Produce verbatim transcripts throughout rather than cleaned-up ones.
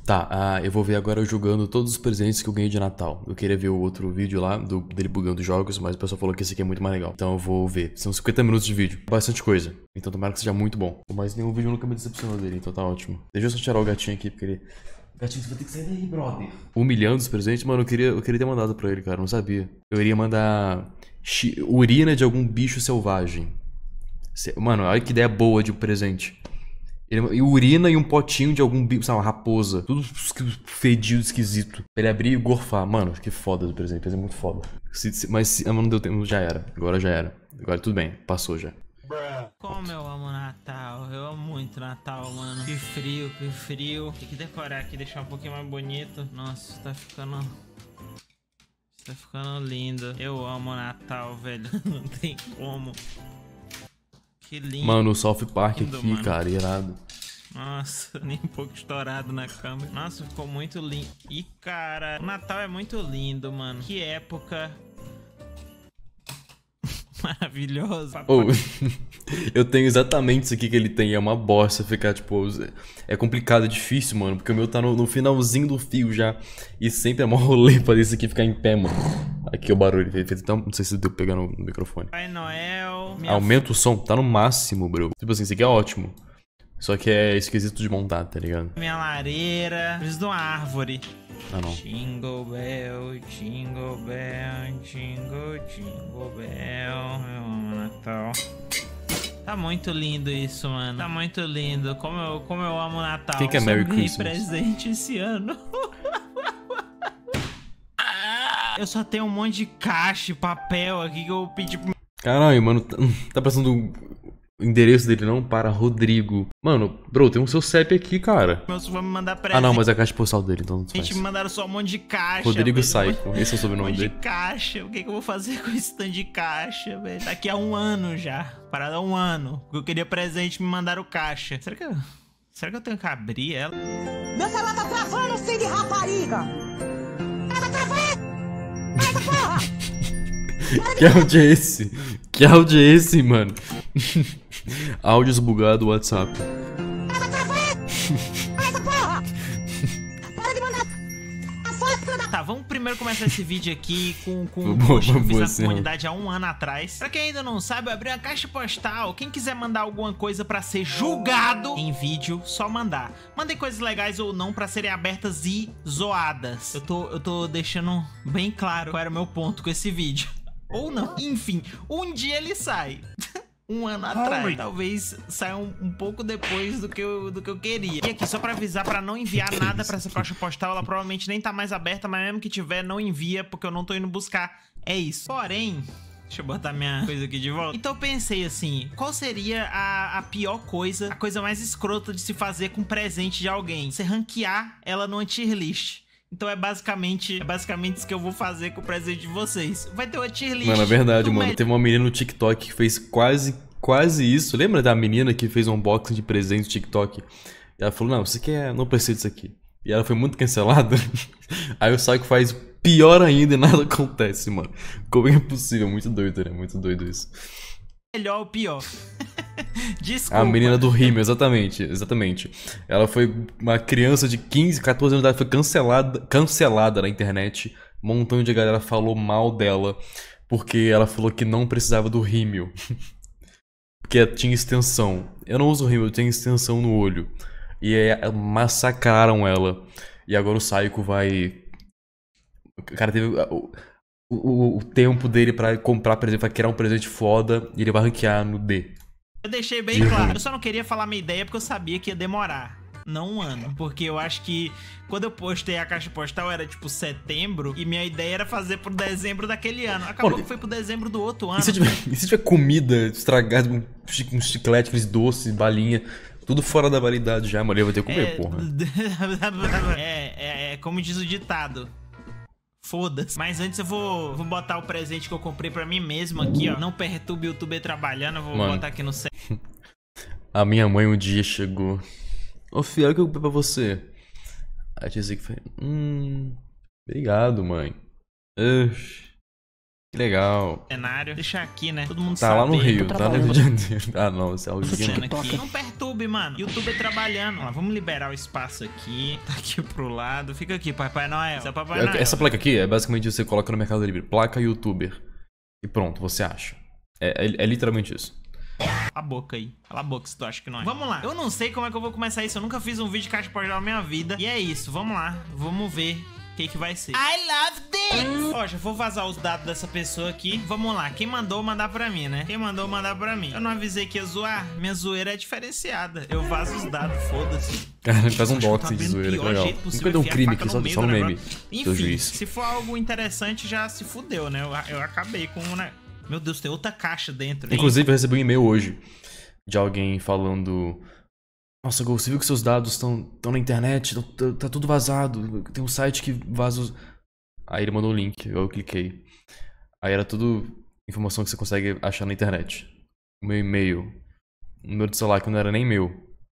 Tá, ah, eu vou ver agora eu jogando todos os presentes que eu ganhei de Natal. Eu queria ver o outro vídeo lá, do, dele bugando jogos, mas o pessoal falou que esse aqui é muito mais legal. Então eu vou ver. São cinquenta minutos de vídeo. Bastante coisa. Então tomara que seja muito bom. Mas nenhum vídeo nunca me decepcionou dele, então tá ótimo. Deixa eu só tirar o gatinho aqui, porque ele... Gatinho, você vai ter que sair daí, brother. Humilhando os presentes? Mano, eu queria, eu queria ter mandado pra ele, cara. Não sabia. Eu iria mandar... urina de algum bicho selvagem. Mano, olha que ideia boa de um presente. Ele, urina e um potinho de algum bicho, sabe, uma raposa. Tudo fedido, esquisito. Pra ele abrir e gorfar. Mano, que foda do presente. É muito foda. Se, se, mas se, não deu tempo, já era. Agora já era. Agora tudo bem, passou já. Como eu amo Natal, eu amo muito Natal, mano. Que frio, que frio. Tem que decorar aqui, deixar um pouquinho mais bonito. Nossa, tá ficando... Tá ficando lindo. Eu amo Natal, velho. Não tem como. Que lindo. Mano, o South Park lindo, aqui, mano. cara, irado. Nossa, nem um pouco estourado na câmera. Nossa, ficou muito lindo. E, cara, o Natal é muito lindo, mano. Que época... maravilhoso. Oh, eu tenho exatamente isso aqui que ele tem. É uma bosta ficar, tipo... É complicado, é difícil, mano. Porque o meu tá no, no finalzinho do fio já. E sempre é mó rolê pra esse aqui ficar em pé, mano. Aqui o barulho. Fez então, não sei se deu pra pegar no, no microfone. Pai Noel... Aumenta o som. Tá no máximo, bro. Tipo assim, isso aqui é ótimo. Só que é esquisito de montar, tá ligado? Minha lareira... Preciso de uma árvore. Ah, não. Jingle bell, jingle bell, jingle, jingle bell. Eu amo Natal. Tá muito lindo isso, mano. Tá muito lindo. Como eu, como eu amo Natal. Quem que é Só Merry ganhei Christmas? presente esse ano. Eu só tenho um monte de caixa e papel aqui que eu pedi pro... Caralho, mano. Tá, tá passando o endereço dele não para Rodrigo. Mano, bro, tem um seu C E P aqui, cara. Meus vão me mandar presente. Ah, não, mas é a caixa postal dele, então não A gente faz. me mandaram só um monte de caixa. Rodrigo velho. Saico, esse é o sobrenome Um monte dele. de caixa. O que, que eu vou fazer com esse tanto de caixa, velho? Daqui a um ano já. Parada há um ano. Porque eu queria presente me mandaram caixa. Será que eu... Será que eu tenho que abrir ela? Meu celular tá travando, filho de rapariga! Tá travando! Essa porra! Que áudio é esse? Que áudio é esse, mano? Áudios bugados do WhatsApp. Tá travando! Essa porra! Para de mandar a foto da... Tá, vamos primeiro começar esse vídeo aqui com, com um Boa, post que eu fiz boa, na sim. comunidade há um ano atrás. Pra quem ainda não sabe, eu abri uma caixa postal. Quem quiser mandar alguma coisa pra ser julgado em vídeo, só mandar. Mandem coisas legais ou não pra serem abertas e zoadas. Eu tô, eu tô deixando bem claro qual era o meu ponto com esse vídeo. Ou não. Enfim, um dia ele sai. Um ano atrás. Talvez saia um, um pouco depois do que, eu, do que eu queria. E aqui, só pra avisar, pra não enviar Que nada isso? pra essa caixa postal, ela provavelmente nem tá mais aberta, mas mesmo que tiver, não envia, porque eu não tô indo buscar. É isso. Porém... Deixa eu botar minha coisa aqui de volta. Então eu pensei assim, qual seria a, a pior coisa, a coisa mais escrota de se fazer com presente de alguém? Você ranquear ela no tier list. Então é basicamente, é basicamente isso que eu vou fazer com o presente de vocês. Vai ter uma tier list. Mano, é verdade, do mano. melhor- Teve uma menina no TikTok que fez quase, quase isso. Lembra da menina que fez um unboxing de presente no TikTok? E ela falou, não, você quer... Não precisa disso aqui. E ela foi muito cancelada. Aí o Psycho faz pior ainda e nada acontece, mano. Como é possível? Muito doido, né? Muito doido isso. Melhor ou pior? Desculpa. A menina do rímel, exatamente, exatamente. Ela foi uma criança de quinze, quatorze anos de idade, foi cancelada, cancelada na internet. Um montão de galera falou mal dela, porque ela falou que não precisava do rímel. Porque tinha extensão. Eu não uso rímel, eu tenho extensão no olho. E aí massacraram ela. E agora o Psycho vai... O cara teve... O, o, o tempo dele pra comprar, por exemplo, vai criar um presente foda e ele vai ranquear no D. Eu deixei bem De claro. ruim. Eu só não queria falar minha ideia porque eu sabia que ia demorar. Não um ano. Porque eu acho que quando eu postei a caixa postal era tipo setembro. E minha ideia era fazer pro dezembro daquele ano. Acabou Mano, que foi pro dezembro do outro ano. E se tiver, e se tiver comida estragada, um chi- um chiclete, aqueles doces, balinha, tudo fora da validade já, mano, eu vou ter que comer, é... porra. é, é, é como diz o ditado. Foda-se. Mas antes eu vou, vou botar o presente que eu comprei pra mim mesmo aqui, ó. Não perturbe o youtuber trabalhando. Eu vou Mano. botar aqui no set. A minha mãe um dia chegou. Ô filho, olha o que eu comprei pra você. Aí a tia Zica falou, hum... Obrigado, mãe. Ux. Que legal. Cenário. Deixa aqui, né? Todo mundo Tá saber. lá no Rio, tá no Rio de Janeiro. Ah, não, esse é o Tô Rio. vendo aqui. Não perturbe, mano. YouTuber trabalhando. Ó, vamos liberar o espaço aqui. Tá aqui pro lado. Fica aqui, Papai Noel. Esse é o Papai Noel. Essa placa aqui é basicamente você coloca no Mercado Livre. Placa YouTuber. E pronto, você acha. É, é, é literalmente isso. Cala a boca aí. Cala a boca se tu acha que não é. Vamos lá. Eu não sei como é que eu vou começar isso. Eu nunca fiz um vídeo de caixa postal na minha vida. E é isso. Vamos lá. Vamos ver o que que vai ser. I love this! Ó, já vou vazar os dados dessa pessoa aqui. Vamos lá. Quem mandou, mandar pra mim, né? Quem mandou, mandar pra mim. Eu não avisei que ia zoar. Minha zoeira é diferenciada. Eu vazo os dados, foda-se. Cara, faz um Acho que doxing tá de vendo zoeira, que pior legal. jeito possível, Nunca deu um enfiar a crime faca aqui, só, no meio só do no meme. negócio. Seu Enfim, juiz. se for algo interessante, já se fudeu, né? Eu, eu acabei com o... Né? Meu Deus, tem outra caixa dentro. Inclusive, eu recebi um e-mail hoje de alguém falando: nossa, Gol, você viu que seus dados estão na internet? Tá, tá tudo vazado. Tem um site que vaza os... Aí ele mandou o link, eu cliquei. Aí era tudo informação que você consegue achar na internet. O meu e-mail, o número de celular que não era nem meu.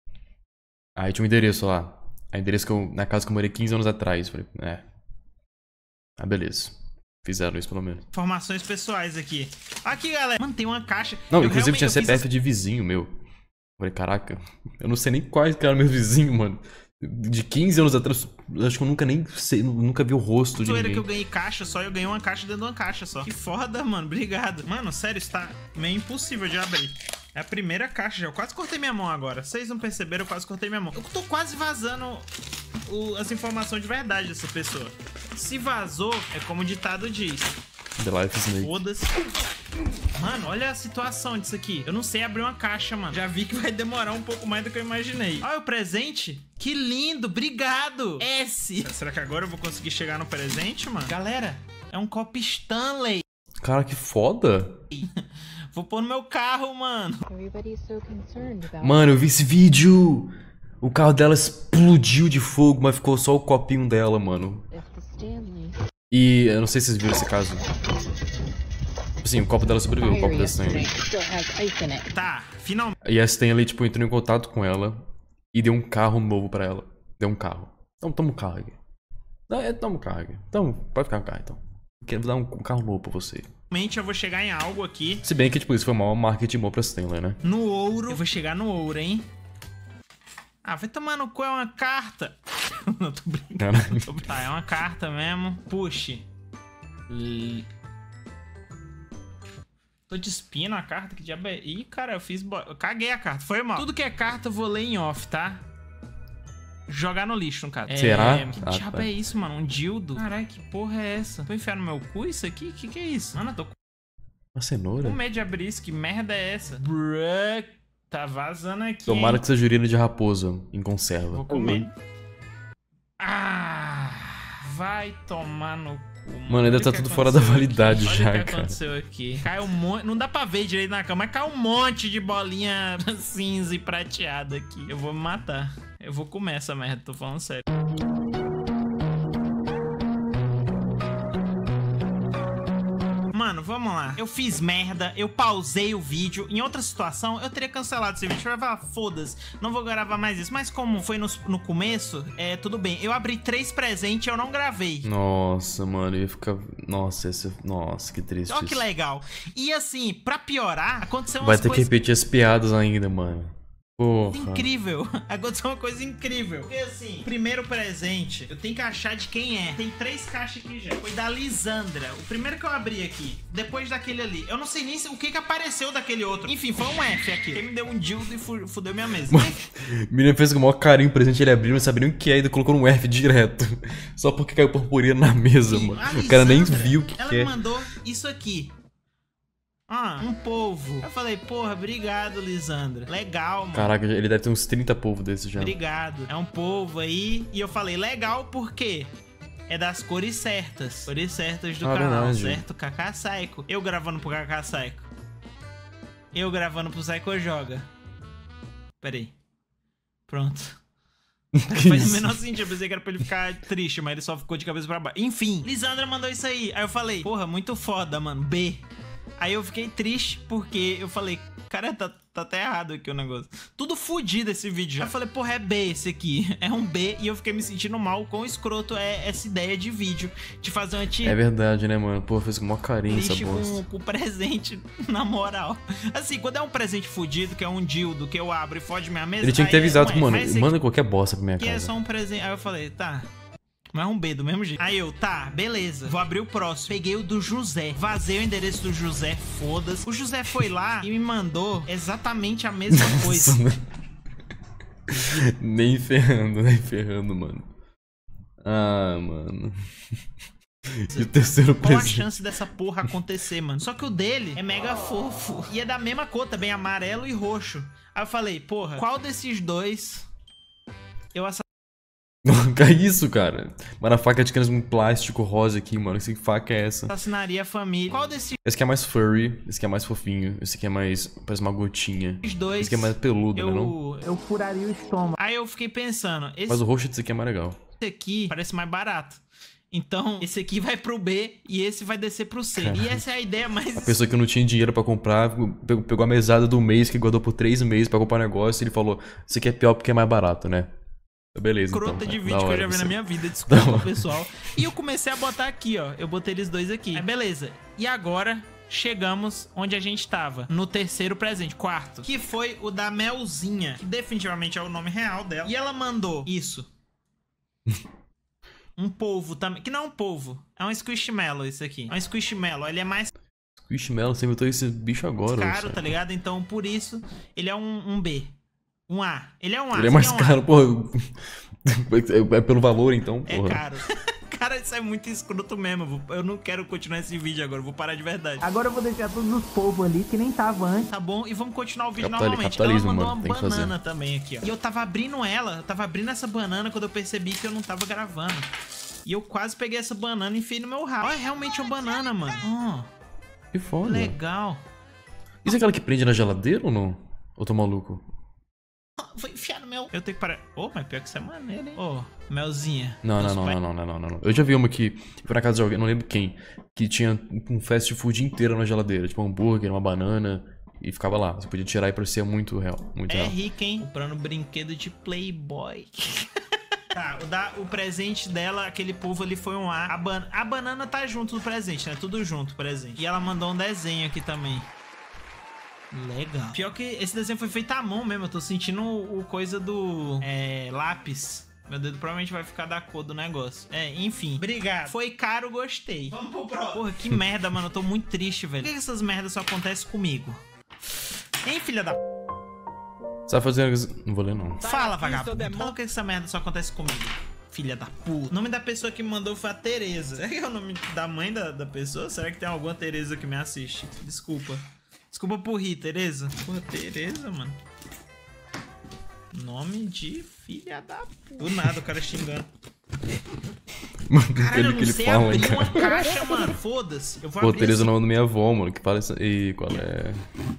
Aí tinha um endereço lá. Aí endereço que eu, na casa que eu morei quinze anos atrás. Falei, é. Ah, beleza. Fizeram isso pelo menos. Informações pessoais aqui. Aqui, galera. Mano, tem uma caixa. Não, eu inclusive tinha C P F fiz... de vizinho meu. Falei, caraca, eu não sei nem quais que eram meus vizinhos, mano. De quinze anos atrás, acho que eu nunca nem sei, nunca vi o rosto de ninguém. que eu ganhei caixa só, eu ganhei uma caixa dentro de uma caixa só. Que foda, mano. Obrigado. Mano, sério, isso tá meio impossível de abrir. É a primeira caixa já. Eu quase cortei minha mão agora. Vocês não perceberam, eu quase cortei minha mão. Eu tô quase vazando o, as informações de verdade dessa pessoa. Se vazou, é como o ditado diz. The Life Snake. Foda-se. Mano, olha a situação disso aqui. Eu não sei abrir uma caixa, mano. Já vi que vai demorar um pouco mais do que eu imaginei. Olha o presente. Que lindo. Obrigado. S. Será que agora eu vou conseguir chegar no presente, mano? Galera, é um copo Stanley. Cara, que foda. Vou pôr no meu carro, mano. Mano, eu vi esse vídeo. O carro dela explodiu de fogo, mas ficou só o copinho dela, mano. E eu não sei se vocês viram esse caso. Assim, o copo dela sobreviveu, o copo da Stanley. Tá, finalmente. E a Stanley, tipo, entrou em contato com ela e deu um carro novo pra ela. Deu um carro. Então, toma um carro aqui. Não, é, toma um carro aqui. Então, pode ficar no carro, então. Quero dar um, um carro novo pra você. Finalmente eu vou chegar em algo aqui. Se bem que, tipo, isso foi mal marketing bom pra Stanley, né? No ouro. Eu vou chegar no ouro, hein? Ah, vai tomar no cu, é uma carta. Não, tô brincando. Não tô brincando. Tá, é uma carta mesmo. Puxe. E... Tô despindo a carta, que diabo é... Ih, cara, eu fiz... Bo... Eu caguei a carta, foi mal. Tudo que é carta eu vou ler em off, tá? Jogar no lixo, no caso. Será? É... Que ah, diabo tá. é isso, mano? Um dildo? Caralho, que porra é essa? Vou enfiar no meu cu isso aqui? Que que é isso? Mano, eu tô com Uma cenoura? medo de abrir isso. Que merda é essa? Bruh, tá vazando aqui, Tomara hein? que seja urina de raposa em conserva. Vou comer. Ah, vai tomar no cu. Mano, ainda Olha tá o que tudo fora da aconteceu validade aqui. já, Olha o que cara. aconteceu aqui. Caiu um monte... Não dá pra ver direito na cama, mas caiu um monte de bolinha cinza e prateada aqui. Eu vou me matar. Eu vou comer essa merda, tô falando sério. Mano, vamos lá. Eu fiz merda, eu pausei o vídeo. Em outra situação, eu teria cancelado esse vídeo. Eu ia falar, foda-se, não vou gravar mais isso. Mas como foi no, no começo, é, tudo bem. Eu abri três presentes e eu não gravei. Nossa, mano, eu ia ficar... Nossa, esse... Nossa, que triste. Olha que isso. legal. E assim, pra piorar, aconteceu umas Vai ter coisas... que repetir as piadas ainda, mano. Porra. Incrível. Aconteceu uma coisa incrível. Porque assim, primeiro presente, eu tenho que achar de quem é. Tem três caixas aqui já. Foi da Lisandra. O primeiro que eu abri aqui. Depois daquele ali. Eu não sei nem se, o que que apareceu daquele outro. Enfim, foi um F aqui. Quem me deu um dildo e fu fudeu minha mesa. O menino fez com o maior carinho o presente, ele abriu, não sabia nem o que é, ainda colocou um F direto. Só porque caiu purpurina na mesa, E mano. a O cara nem Lisandra, viu o que, ela que é. me mandou isso aqui. Ah, um polvo. Eu falei, porra, obrigado, Lisandra. Legal, mano. Caraca, ele deve ter uns trinta polvos desses já. Obrigado. É um polvo aí. E eu falei, legal, por quê? É das cores certas. Cores certas do Ah, canal, verdade. certo? Kaká Psycho. Eu gravando pro Kaká Psycho. Eu gravando pro Psycho Joga. Pera aí. Pronto. Que Faz o isso? menor sentido. Eu pensei que era pra ele ficar triste, mas ele só ficou de cabeça pra baixo. Enfim, Lisandra mandou isso aí. Aí eu falei, porra, muito foda, mano. B. Aí eu fiquei triste porque eu falei, Cara, tá, tá até errado aqui o negócio. Tudo fudido esse vídeo já. Eu falei, porra, é B esse aqui. É um B e eu fiquei me sentindo mal. Quão escroto é essa ideia de vídeo. De fazer uma tia... É verdade, né, mano? Pô, fez com maior carinho essa com, bosta. com presente, na moral. Assim, quando é um presente fudido, que é um dildo, que eu abro e fode minha mesa... Ele tinha que ter aí, avisado, mãe, mano, mas esse manda aqui, qualquer bosta pra minha que casa. é só um presente. Aí eu falei, tá... Mas é um B do mesmo jeito. Aí eu, tá, beleza. Vou abrir o próximo. Peguei o do José. Vazei o endereço do José, foda-se. O José foi lá e me mandou exatamente a mesma coisa. Nem ferrando, nem ferrando, mano. Ah, mano. E o terceiro Qual a presente? chance dessa porra acontecer, mano? Só que o dele é mega fofo. E é da mesma cor também, amarelo e roxo. Aí eu falei, porra, qual desses dois eu assassino? Que é isso, cara? Mano, a faca de canas com plástico rosa aqui, mano. Que faca é essa? Assassinaria a família. Qual desses Esse aqui é mais furry, esse aqui é mais fofinho, esse aqui é mais... parece uma gotinha. dois Esse aqui é mais peludo, eu... né, não? eu furaria o estômago. Aí eu fiquei pensando, esse Mas o roxo desse aqui é mais legal. aqui parece mais barato. Então, esse aqui vai pro B e esse vai descer pro C. E essa é a ideia mais... A pessoa que não tinha dinheiro pra comprar, pegou, pegou a mesada do mês, que guardou por três meses pra comprar um negócio, e ele falou, isso aqui é pior porque é mais barato, né? Beleza, Crota então. de Da vídeo que eu hora, já vi você. na minha vida, desculpa, pessoal. E eu comecei a botar aqui, ó. Eu botei eles dois aqui. Aí, beleza. E agora... chegamos onde a gente tava, no terceiro presente, quarto, que foi o da Melzinha, que definitivamente é o nome real dela. E ela mandou isso. Um polvo também, que não é um polvo, é um squishmallow isso aqui. É um squishmallow, ele é mais Squishmallow, você inventou esse bicho agora, caro, sério. tá ligado? Então, por isso, ele é um, um B. Um A. Ele é um A. Ele é mais um caro, A. porra. É, é pelo valor, então, É porra. caro. Cara, isso é muito escroto mesmo. Eu vou- Eu não quero continuar esse vídeo agora, eu vou parar de verdade. Agora eu vou deixar todos os povos ali que nem tava antes. Tá bom, e vamos continuar o vídeo Capitali- normalmente. Ela capitalismo, mandou mano, uma tem que banana fazer. também aqui, ó. E eu tava abrindo ela, eu tava abrindo essa banana quando eu percebi que eu não tava gravando. E eu quase peguei essa banana e enfiei no meu rabo. Olha, é realmente uma banana, mano. Que Oh, foda. legal. Isso é aquela que prende na geladeira ou não? Ou tô maluco? Vou enfiar no meu... Eu tenho que parar... Ô, mas pior que isso é maneiro, hein? Ô, Melzinha. Não, não, Meus não, pais- não, não, não, não, não. Eu já vi uma que foi na casa de alguém, não lembro quem, que tinha um fast food inteiro na geladeira. Tipo um hambúrguer, uma banana, e ficava lá. Você podia tirar e parecia muito real, muito É real. rica, hein? Comprando brinquedo de Playboy. Tá, o, da, o presente dela, aquele povo ali foi um A. A, ban a banana tá junto do presente, né? Tudo junto, presente. E ela mandou um desenho aqui também. Legal. Pior que esse desenho foi feito à mão mesmo. Eu tô sentindo o, o coisa do é, lápis. Meu dedo provavelmente vai ficar da cor do negócio. É, enfim. Obrigado. Foi caro, gostei. Vamos pro próximo. Porra, que merda, mano. Eu tô muito triste, velho. Por que essas merdas só acontecem comigo? Hein, filha da... Sabe fazer... Não vou ler, não. Fala, vagabundo. Por que essa merda só acontece comigo? Filha da puta. O nome da pessoa que me mandou foi a Tereza. Será que é o nome da mãe da, da pessoa? Será que tem alguma Tereza que me assiste? Desculpa. Desculpa por rir, Tereza. Porra, Tereza, mano. Nome de filha da puta. Do nada, o cara xingando. Mano, Caralho, eu aquele não que ele sei fala, abrir uma cara. caixa, mano. Foda-se. Eu vou Pô, abrir Tereza é o essa... nome da minha avó, mano, que fala isso. Ih, qual é?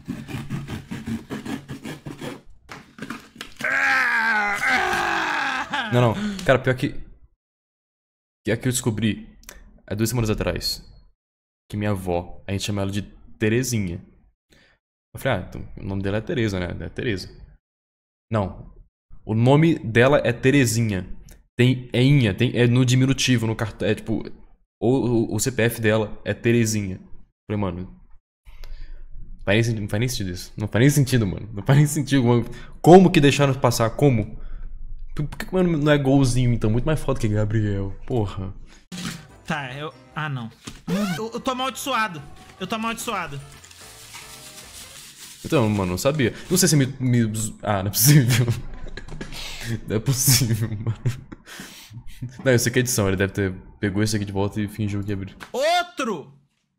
Não, não. Cara, pior que... Pior que eu descobri há duas semanas atrás que minha avó, a gente chama ela de Terezinha. Eu falei, ah, então, o nome dela é Tereza, né? É Tereza. Não. O nome dela é Terezinha. Tem, é Inha, tem, é no diminutivo, no cartão. É tipo. O, o, o C P F dela é Terezinha. Eu falei, mano. Não faz, nem, não faz nem sentido isso. Não faz nem sentido, mano. Não faz nem sentido, mano. Como que deixaram passar? Como? Por, por que, mano, não é golzinho, então? Muito mais foda que Gabriel. Porra. Tá, eu... Ah, não. Eu, eu tô amaldiçoado. Eu tô amaldiçoado. Então, mano, não sabia. Não sei se me. me... Ah, não é possível. Não é possível, mano. Não, isso aqui é edição. Ele deve ter. Pegou isso aqui de volta e fingiu que abriu. Outro!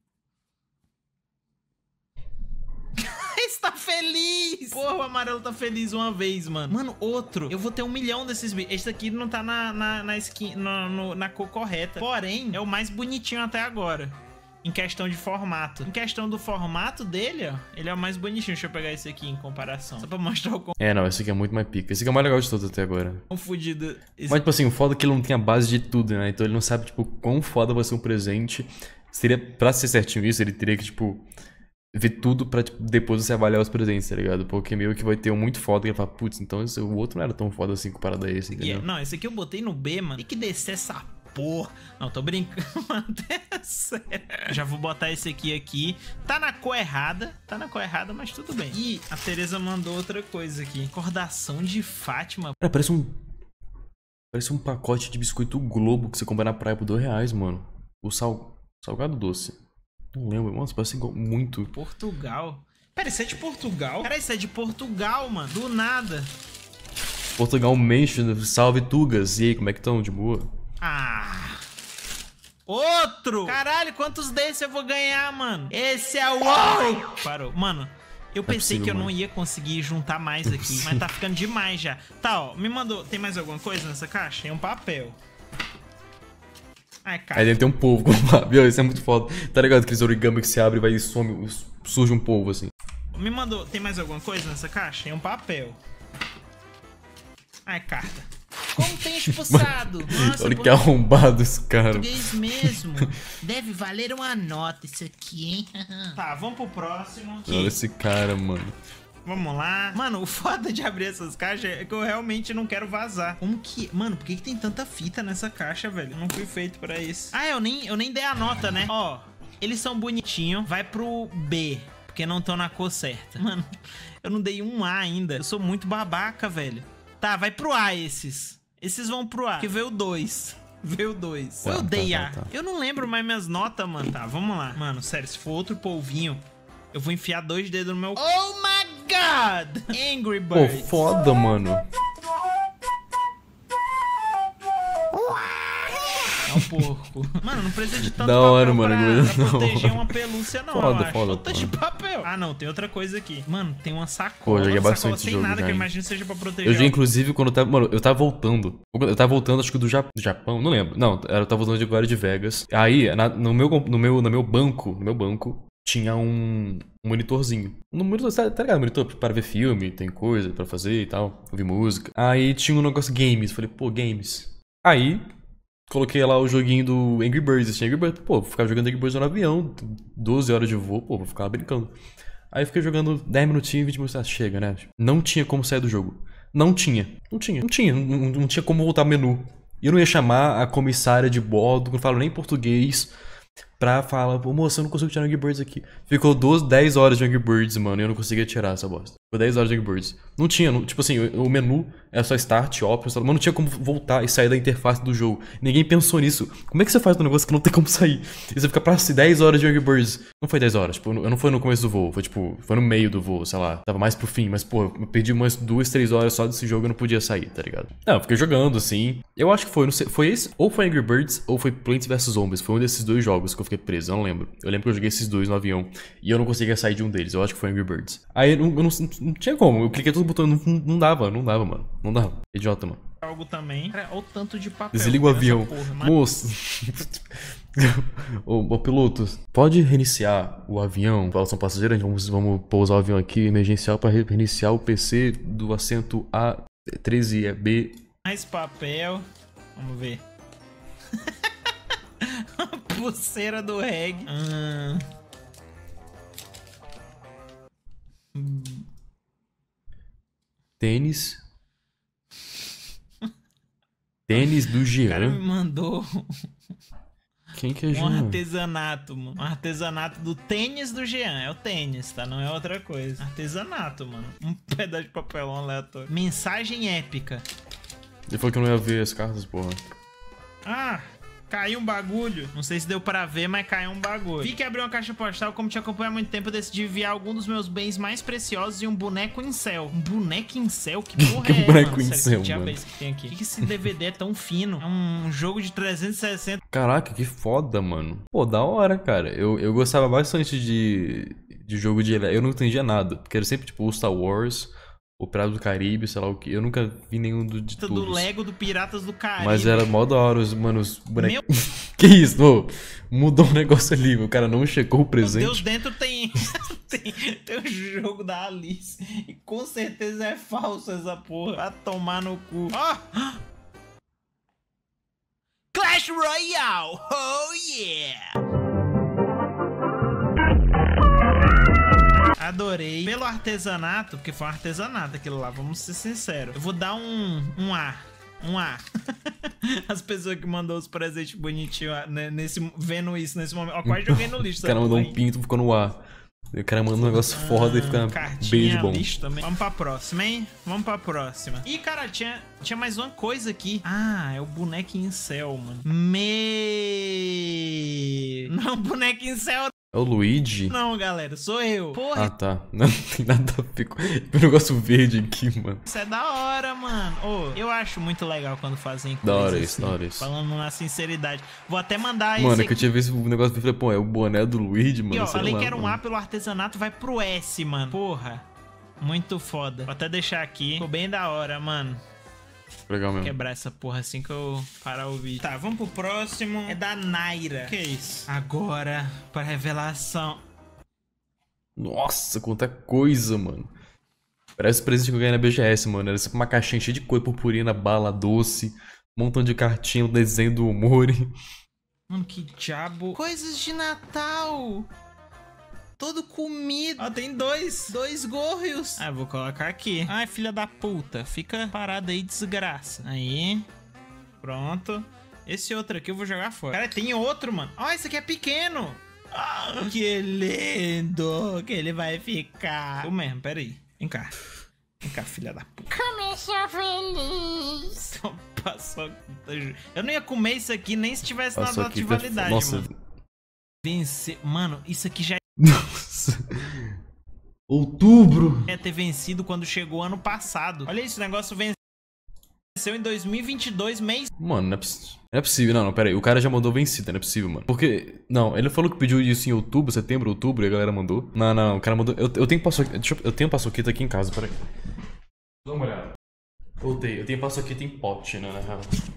Está feliz! Porra, o amarelo tá feliz uma vez, mano. Mano, outro. Eu vou ter um milhão desses bichos. Esse aqui não tá na, na, na skin, na, no- na cor correta. Porém, é o mais bonitinho até agora. Em questão de formato. Em questão do formato dele, ó. Ele é o mais bonitinho. Deixa eu pegar esse aqui em comparação. Só pra mostrar o quão É, não, esse aqui é muito mais pica. Esse aqui é o mais legal de todos até agora. fudido. Esse... Mas, tipo assim, o foda é que ele não tem a base de tudo, né? Então ele não sabe, tipo, quão foda vai ser um presente. Seria, pra ser certinho isso, ele teria que, tipo, ver tudo pra tipo, depois você avaliar os presentes, tá ligado? Porque meio que vai ter um muito foda que vai falar, putz, então esse, o outro não era tão foda assim comparado a esse, entendeu? Yeah, não, esse aqui eu botei no B, mano. Tem que descer essa porra. Não, tô brincando, mano. É sério. Já vou botar esse aqui aqui. Tá na cor errada. Tá na cor errada, mas tudo bem. E a Tereza mandou outra coisa aqui. Recordação de Fátima. Cara, parece um... Parece um pacote de biscoito Globo que você compra na praia por dois reais, mano. O sal... Salgado doce. Não lembro. Nossa, parece igual... muito. Portugal. Pera, isso é de Portugal? Pera, isso é de Portugal, mano. Do nada. Portugal Mention, salve Tugas. E aí, como é que estão? De boa? Ah... Outro! Caralho, quantos desses eu vou ganhar, mano? Esse é o... Uou! Parou. Mano, eu pensei possível, que eu mano. não ia conseguir juntar mais aqui, mas tá ficando demais já. Tá, ó, me mandou... Tem mais alguma coisa nessa caixa? Tem um papel. Ai, cara. Aí dentro tem um polvo com papel, isso é muito foda. Tá ligado? Aqueles origami que você abre e vai e some, surge um polvo assim. Me mandou... Tem mais alguma coisa nessa caixa? Tem um papel. Ai, carta. Como tem expulsado? Nossa, olha que arrombado esse cara. Português mesmo. Deve valer uma nota isso aqui, hein? Tá, vamos pro próximo. Aqui. Olha esse cara, mano. Vamos lá. Mano, o foda de abrir essas caixas é que eu realmente não quero vazar. Como que... Mano, por que, que tem tanta fita nessa caixa, velho? Eu não fui feito pra isso. Ah, eu nem, eu nem dei a nota, né? Ó, eles são bonitinhos. Vai pro B, porque não estão na cor certa. Mano, eu não dei um A ainda. Eu sou muito babaca, velho. Tá, vai pro A esses. Esses vão pro A. Que veio dois. Veio dois. Tá, eu dei tá, A. tá, tá. Eu não lembro mais minhas notas, mano. Tá, vamos lá. Mano, sério, se for outro polvinho, eu vou enfiar dois dedos no meu... Oh my God! Angry Pô, Birds. foda, mano. É um porco. Mano, não precisa de tanto Da papel hora, mano, pra, pra não. proteger uma pelúcia, não, Foda, eu acho. foda, Falta de foda. papel. Ah, não, tem outra coisa aqui. Mano, tem uma sacola. Pô, eu joguei sacola bastante sem jogo nada já, que eu hein. imagino seja pra proteger. Eu joguei, algo. inclusive, quando eu tava... Mano, eu tava voltando. Eu tava voltando, acho que do, Ja- do Japão, não lembro. Não, eu tava voltando de agora de Vegas. Aí, na- no, meu, no, meu, no meu banco, no meu banco, tinha um, um monitorzinho. Um monitor, tá, tá ligado? Monitor para ver filme, tem coisa pra fazer e tal, ouvir música. Aí tinha um negócio games. Falei, pô, games. Aí... Coloquei lá o joguinho do Angry Birds. Tinha Angry Birds. Pô, vou ficar jogando Angry Birds no avião. doze horas de voo, pô, vou ficar brincando. Aí eu fiquei jogando dez minutinhos, vinte minutos. Ah, chega, né? Não tinha como sair do jogo. Não tinha. Não tinha. Não tinha. Não, não tinha como voltar ao menu. E eu não ia chamar a comissária de bordo, que não falo nem português, pra falar, pô, moça, eu não consigo tirar Angry Birds aqui. Ficou doze, dez horas de Angry Birds, mano, e eu não conseguia tirar essa bosta. Ficou dez horas de Angry Birds. Não tinha, não, tipo assim, o, o menu é só start, options, mas não tinha como voltar e sair da interface do jogo. Ninguém pensou nisso. Como é que você faz um negócio que não tem como sair? E você fica pra se dez horas de Angry Birds. Não foi dez horas, tipo, eu não foi no começo do voo, foi tipo, foi no meio do voo, sei lá. Tava mais pro fim, mas pô, eu perdi umas duas, três horas só desse jogo e eu não podia sair, tá ligado? Não, eu fiquei jogando, assim. Eu acho que foi, não sei, foi esse, ou foi Angry Birds, ou foi Plants versus. Zombies. Foi um desses dois jogos que eu fiquei preso, eu não lembro. Eu lembro que eu joguei esses dois no avião e eu não conseguia sair de um deles. Eu acho que foi Angry Birds. Aí eu não, eu não, não tinha como. Eu cliquei todo botão, não, não dava, não dava, mano. Não dava. Idiota, mano. Algo também. Cara, olha o tanto de papel. Desliga o nessa avião. porra, mas- Moço. ô, ô, piloto, pode reiniciar o avião? População passageira, vamos, vamos pousar o avião aqui emergencial para reiniciar o P C do assento A treze B. Mais papel. Vamos ver. Pulseira do reggae. Hum. Tênis. Tênis do O cara me Jean. mandou Quem que é um Jean? artesanato, mano. Um artesanato do tênis do Jean. É o tênis, tá? Não é outra coisa. Artesanato, mano. Um pedaço de papelão aleatório. Mensagem épica. Ele falou que eu não ia ver as cartas, porra. Ah, caiu um bagulho. Não sei se deu pra ver, mas caiu um bagulho. Vi que abriu uma caixa postal. Como te acompanho há muito tempo, eu decidi enviar algum dos meus bens mais preciosos e um boneco em céu. Um boneco em céu? Que porra Que é, boneco mano? em Sério, céu, que diabo é mano? esse que tem aqui? Por que esse D V D é tão fino? É um jogo de trezentos e sessenta. Caraca, que foda, mano. Pô, da hora, cara. Eu, eu gostava bastante de, de jogo de... Eu não entendia nada. Porque era sempre, tipo, o Star Wars, o Pirata do Caribe, sei lá o que. Eu nunca vi nenhum do, de Do todos. Lego do Piratas do Caribe. Mas era mó da hora, os, mano, os bonecos... Meu Que isso, ô? Mudou um negócio ali, o cara não checou o Meu Deus, presente. dentro tem, tem, tem o jogo da Alice. E com certeza é falso essa porra. Vai tomar no cu. Ó! Clash Royale! Oh yeah! adorei. Pelo artesanato, porque foi um artesanato aquilo lá, vamos ser sinceros. Eu vou dar um, um A. Um A. As pessoas que mandou os presentes bonitinhos né, nesse, vendo isso nesse momento. Ó, quase joguei no lixo. O cara mandou um pinto, ficou no ar. O cara manda um negócio ah, foda e fica beijo bom. Também. Vamos pra próxima, hein? Vamos pra próxima. Ih, cara, tinha, tinha mais uma coisa aqui. Ah, é o boneco incel, mano. Me... Não, boneco incel. É o Luigi? Não, galera, sou eu. Porra. Ah, tá. Não tem nada a ver com o negócio verde aqui, mano. Isso é da hora, mano. Oh, eu acho muito legal quando fazem coisas da hora assim, isso, da hora isso. Falando na sinceridade. Vou até mandar mano, esse Mano, é que eu tinha visto o negócio e falei, pô, é o boné do Luigi, mano. E ó, falei lá, que era um mano. A pelo artesanato, vai pro S, mano. Porra. Muito foda. Vou até deixar aqui. Ficou bem da hora, mano. Legal mesmo. Vou quebrar essa porra assim que eu parar o vídeo. Tá, vamos pro próximo. É da Naira. Que isso? Agora, pra revelação. Nossa, quanta coisa, mano. Parece o presente que eu ganhei na B G S, mano. Era uma caixinha cheia de coisa, purpurina, bala, doce, um montão de cartinha, o desenho do Mori. Mano, que diabo. Coisas de Natal. Todo comido. Ó, tem dois. Dois gorrios. Ah, vou colocar aqui. Ai, filha da puta. Fica parado aí, desgraça. Aí. Pronto. Esse outro aqui eu vou jogar fora. Cara, tem outro, mano. Ó, esse aqui é pequeno. Ah, que lindo que ele vai ficar. O mesmo, pera aí. Vem cá. Vem cá, filha da puta. Começou feliz. Paçoquita. Eu não ia comer isso aqui nem se tivesse na data de Paçoquita é validade, nossa. mano. Vencer. Mano, isso aqui já Nossa. Outubro. ia ter vencido quando chegou ano passado. Olha isso, o negócio venceu em dois mil e vinte e dois, mês. Mano, não é, poss... não é possível. Não, não, pera aí. O cara já mandou vencida, não é possível, mano. Porque, não, ele falou que pediu isso em outubro, setembro, outubro, e a galera mandou. Não, não, não, o cara mandou. Eu, eu tenho paçoquita. Deixa eu... eu tenho paçoquita aqui em casa, pera aí. Dá uma olhada. Voltei, eu tenho paçoquita em pote, né, na real.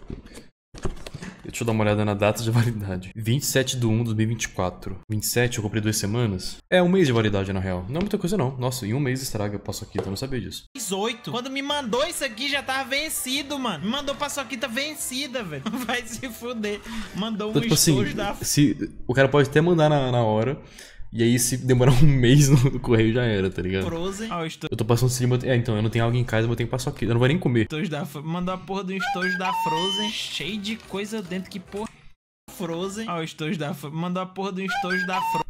Deixa eu dar uma olhada na data de validade. vinte e sete de um de dois mil e vinte e quatro. vinte e sete, eu comprei duas semanas. É, um mês de validade, na real. Não é muita coisa, não. Nossa, em um mês estraga paçoquita, eu não sabia disso. dezoito. Quando me mandou isso aqui, já tava vencido, mano. Me mandou paçoquita vencida, velho. Vai se fuder. Mandou Então, um tipo assim, estojo da... se, o cara pode até mandar na, na hora. E aí, se demorar um mês no, no correio, já era, tá ligado? Frozen. Ó, o estojo Eu tô passando cima. É, então, eu não tenho algo em casa, mas eu tenho paçoquita. Eu não vou nem comer. da... Mandou a porra do estojo da Frozen. Cheio de coisa dentro. Que porra... Frozen. Ó, o estojo da... Mandou a porra do estojo da Frozen.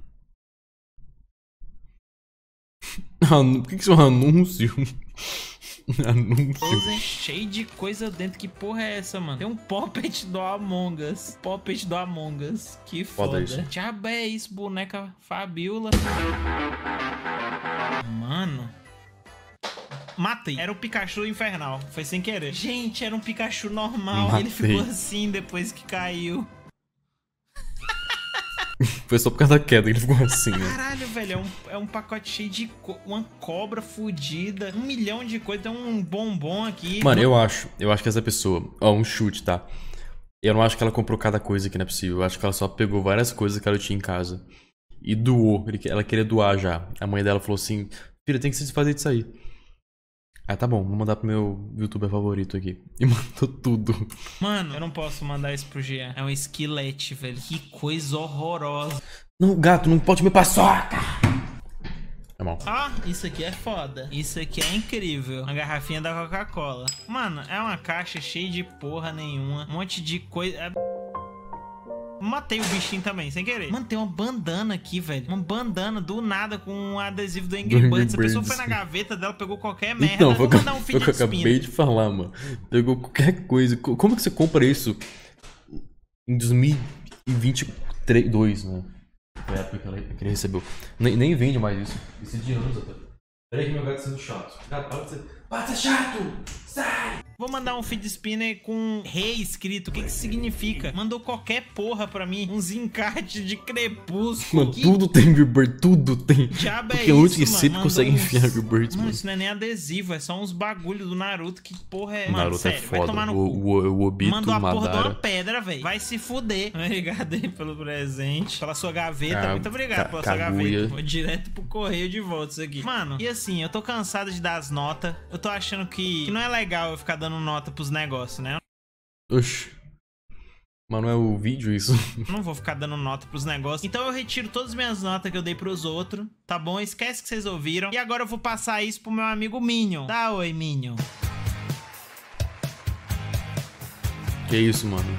Por que que isso é um anúncio? Anúncio. Frozen. Cheio de coisa dentro. Que porra é essa, mano? Tem um Poppet do Among Us. Poppet do Among Us. Que foda. Foda isso. Diabo é isso, boneca Fabiola. Mano. Matei. Era o Pikachu infernal. Foi sem querer. Gente, era um Pikachu normal. Matei. Ele ficou assim depois que caiu. Foi só por causa da queda que ele ficou assim, né? Caralho, velho. É um, é um pacote cheio de... Co uma cobra fudida. Um milhão de coisas. Tem um bombom aqui. Mano, eu acho. Eu acho que essa pessoa... Ó, um chute, tá? Eu não acho que ela comprou cada coisa que não é possível. Eu acho que ela só pegou várias coisas que ela tinha em casa. E doou. Ela queria doar já. A mãe dela falou assim... Filha, tem que se desfazer disso aí. Ah, tá bom. Vou mandar pro meu youtuber favorito aqui. E mandou tudo. Mano, eu não posso mandar isso pro Jean. É um esquilete, velho. Que coisa horrorosa. Não, gato, não pode me paçoca! É mal. Ah, isso aqui é foda. Isso aqui é incrível. Uma garrafinha da Coca-Cola. Mano, é uma caixa cheia de porra nenhuma. Um monte de coisa... É... Matei o bichinho também, sem querer. Mano, tem uma bandana aqui, velho. Uma bandana do nada com um adesivo do Angry Birds. A pessoa foi na gaveta dela, pegou qualquer merda. Então, Vou foi mandar um o que eu fidget acabei spinner. de falar, mano. Pegou qualquer coisa. Como que você compra isso em dois mil e vinte e dois, né? Foi a época que, ela, que ele recebeu. Nem, nem vende mais isso. Isso é de anos até. Peraí que meu gato tá sendo chato. Gato, para de ser... Para de ser chato! Sai! Vou mandar um feed spinner com rei escrito. O que que significa? Mandou qualquer porra pra mim. Uns encartes de crepúsculo. Mano, que tudo tem Angry Bird, tudo tem. diabo é Porque é o único que isso, sempre mano? consegue Mandou enfiar uns- Angry Birds, Mano, mano. isso não é nem adesivo, é só uns bagulho do Naruto. Que porra é? Mano, Naruto sério, é vai foda. tomar no O, cu. o, o Obito, Mandou a porra de uma Madara. pedra, velho. Vai se fuder. Obrigado aí pelo presente. Pela sua gaveta. Ca- Muito obrigado ca- pela sua Kaguya. gaveta. Vou direto pro correio de volta isso aqui. Mano, e assim, eu tô cansado de dar as notas. Eu tô achando que, que não é legal eu ficar dando nota pros negócios, né? Oxi. Mas não é o vídeo isso? Não vou ficar dando nota pros negócios. Então eu retiro todas as minhas notas que eu dei pros outros, tá bom? Esquece que vocês ouviram. E agora eu vou passar isso pro meu amigo Minion. Dá oi, Minion. Que isso, mano?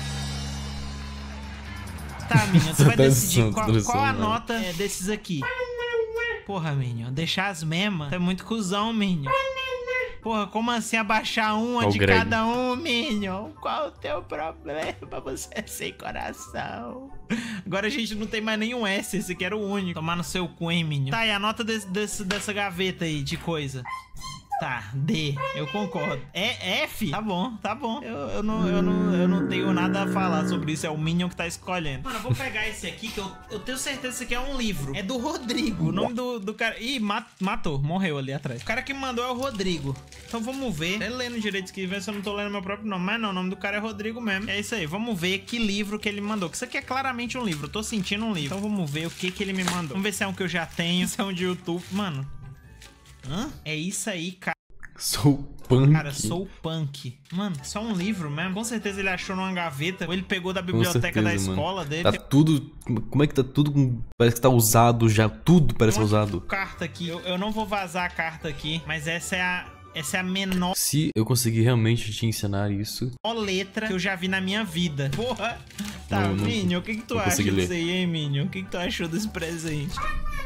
Tá, Minion, você vai Tá decidir lição, qual, tá lição, qual a mano. nota é desses aqui. Porra, Minion, deixar as memas. É muito cuzão, Minion. Porra, como assim abaixar uma Ó o de Greg. cada um, Minion? Qual o teu problema? Você é sem coração. Agora a gente não tem mais nenhum S, esse aqui era o único. Tomar no seu cu, hein, Minion? Tá, e a nota desse, desse, dessa gaveta aí de coisa? Tá, D, eu concordo. É F? Tá bom, tá bom. Eu, eu, não, eu, não, eu não tenho nada a falar sobre isso, é o Minion que tá escolhendo. Mano, eu vou pegar esse aqui, que eu, eu tenho certeza que esse aqui é um livro. É do Rodrigo, o nome do, do cara... Ih, mat, matou, morreu ali atrás. O cara que me mandou é o Rodrigo. Então vamos ver. Ele lendo direito aqui, ver se eu não tô lendo meu próprio nome. Mas não, o nome do cara é Rodrigo mesmo. É isso aí, vamos ver que livro que ele mandou. Que isso aqui é claramente um livro, eu tô sentindo um livro. Então vamos ver o que que ele me mandou. Vamos ver se é um que eu já tenho, se é um de YouTube. Mano... Hã? É isso aí, cara. Sou punk. Cara, sou punk. Mano, só um livro mesmo. Com certeza ele achou numa gaveta. Ou ele pegou da biblioteca da certeza, escola mano. dele. Tá tudo... Como é que tá tudo com... Parece que tá usado já. Tudo parece Uma usado. carta aqui. Eu, eu não vou vazar a carta aqui. Mas essa é a... Essa é a menor Se eu conseguir realmente te ensinar isso... letra que eu já vi na minha vida. Porra. Tá, Não, não- Minion, o que que tu não acha consegui disso ler. aí, hein, Minion? O que que tu achou desse presente?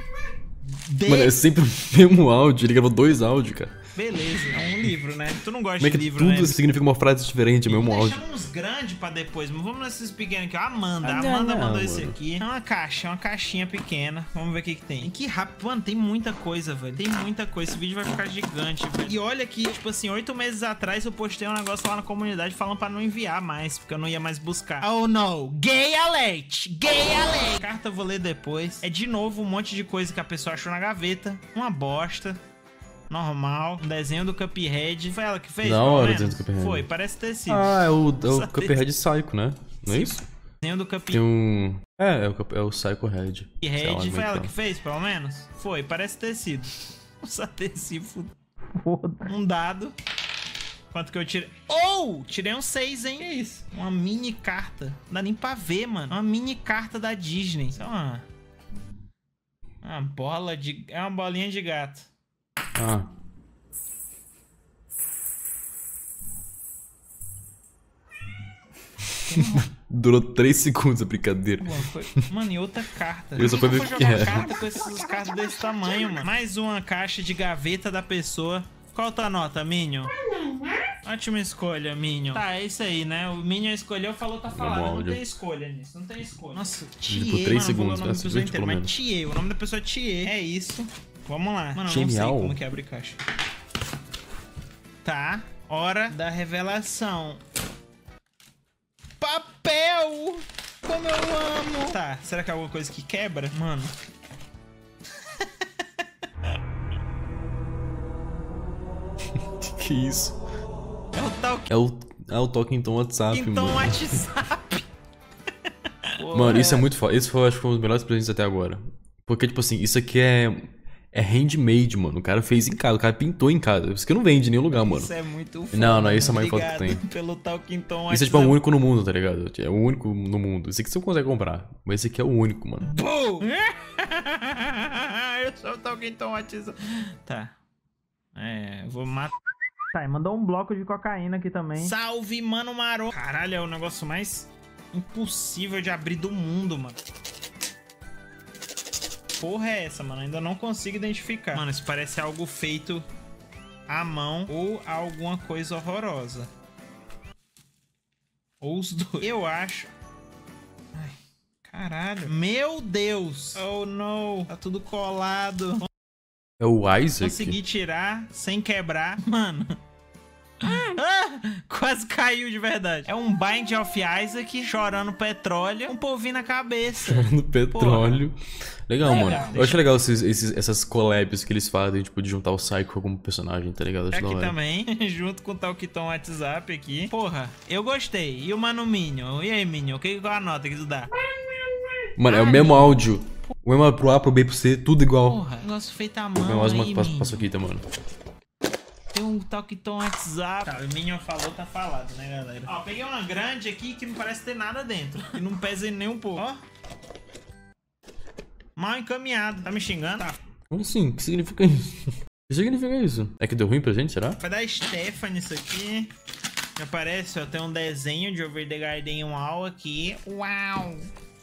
D... Mano, é sempre o mesmo áudio. Ele gravou dois áudios, cara. Beleza, é um livro, né? Tu não gosta Como é de que livro, tudo né? significa uma frase diferente, é o mesmo áudio? Deixamos uns grandes pra depois, mas vamos nesses pequenos aqui. Ó, Amanda, Ah, a não, Amanda não, mandou mano. esse aqui. É uma caixa, é uma caixinha pequena. Vamos ver o que que tem. E que rápido. Mano, tem muita coisa, velho. Tem muita coisa. Esse vídeo vai ficar gigante, velho. E olha que, tipo assim, oito meses atrás eu postei um negócio lá na comunidade falando pra não enviar mais, porque eu não ia mais buscar. Oh, não. Gay alert. Gay alert. Carta eu vou ler depois. É de novo um monte de coisa que a pessoa achou na gaveta. Uma bosta. Normal, um desenho do Cuphead. Foi ela que fez? Da pelo hora o menos? desenho do Cuphead. Foi, parece ter sido. Ah, é o, é Só o Cuphead Psycho, né? Não é Sim. isso? Desenho do Cuphead. Tem um... É, é o, Cup- é o Psycho Head. Sei lá Red, como é foi ela tá. que fez, pelo menos? Foi, parece ter sido. Só ter sido. Um dado. Quanto que eu tirei? Oh! Tirei um seis, hein? Que é isso? Uma mini carta. Não dá nem pra ver, mano. Uma mini carta da Disney. Isso é uma... Uma bola de... É uma bolinha de gato. Ah. Durou três segundos a brincadeira. Pô, foi- Mano, e outra carta. Eu só Por fui que ver eu o vou que jogar era. carta com esses cartas desse tamanho, mano? Mais uma caixa de gaveta da pessoa. Qual a tua nota, Minion? Ótima escolha, Minion. Tá, é isso aí, né? O Minion escolheu, falou, tá falado. Não áudio. tem escolha nisso, não tem escolha. Nossa, Por Thier, três mano, vou ler segundos, o nome é da pessoa vinte inteira, pelo mas menos. Thier, o nome da pessoa é Thier. É isso. Vamos lá. Mano, eu não sei Genial. como que abre caixa. Tá, hora da revelação. Papel! Como eu amo! Tá, será que é alguma coisa que quebra? Mano. Que isso? É o tal É o, é o Talking Tom WhatsApp, então mano. WhatsApp. Mano, isso é muito foda. Esse foi, acho que foi um dos melhores presentes até agora. Porque, tipo assim, isso aqui é... É handmade, mano. O cara fez em casa. O cara pintou em casa. Isso que não vende em nenhum lugar, mano. Isso é muito foda. Não, não, isso é a maior foto que Obrigado tem. pelo Talking Tom Isso é tipo o WhatsApp. único no mundo, tá ligado? É o único no mundo. Esse aqui você consegue comprar. Mas esse aqui é o único, mano. Boom! Eu sou o Talking Tom WhatsApp. Tá. É, vou matar. Tá, e mandou um bloco de cocaína aqui também. Salve, mano Maro. Caralho, é o negócio mais impossível de abrir do mundo, mano. Porra é essa, mano? Ainda não consigo identificar. Mano, isso parece algo feito à mão ou alguma coisa horrorosa. Ou os dois. Eu acho... Ai, caralho. Meu Deus. Oh, não. Tá tudo colado. É o Isaac? Consegui tirar sem quebrar. Mano. Ah, quase caiu de verdade. É um Bind of Isaac chorando petróleo, um polvinho na cabeça. No petróleo. Legal, Legal, mano. Eu deixa- acho legal esses, esses- essas collabs que eles fazem, tipo, de juntar o Psycho com algum personagem, tá ligado? Acho da Aqui hora. também, junto com o Talkiton WhatsApp aqui. Porra, eu gostei. E o Mano Minion? E aí, Minion? O que qual a nota que tu dá? Mano, é o mesmo áudio. O mesmo pro A, pro B, pro C, tudo igual. Porra, negócio feito à O mão mesmo áudio aí, passo, Minion. passo aqui, tá, mano? Tem um Talkton WhatsApp. Tá, o Minion falou, tá falado, né, galera? Ó, peguei uma grande aqui que não parece ter nada dentro. Que não pesa nem um pouco. Ó. Mal encaminhado. Tá me xingando? Tá. Como assim? O que significa isso? O que significa isso? É que deu ruim pra gente, será? Vai dar Stephanie isso aqui. Já aparece, ó, tem um desenho de Over the Garden Wall aqui. Uau!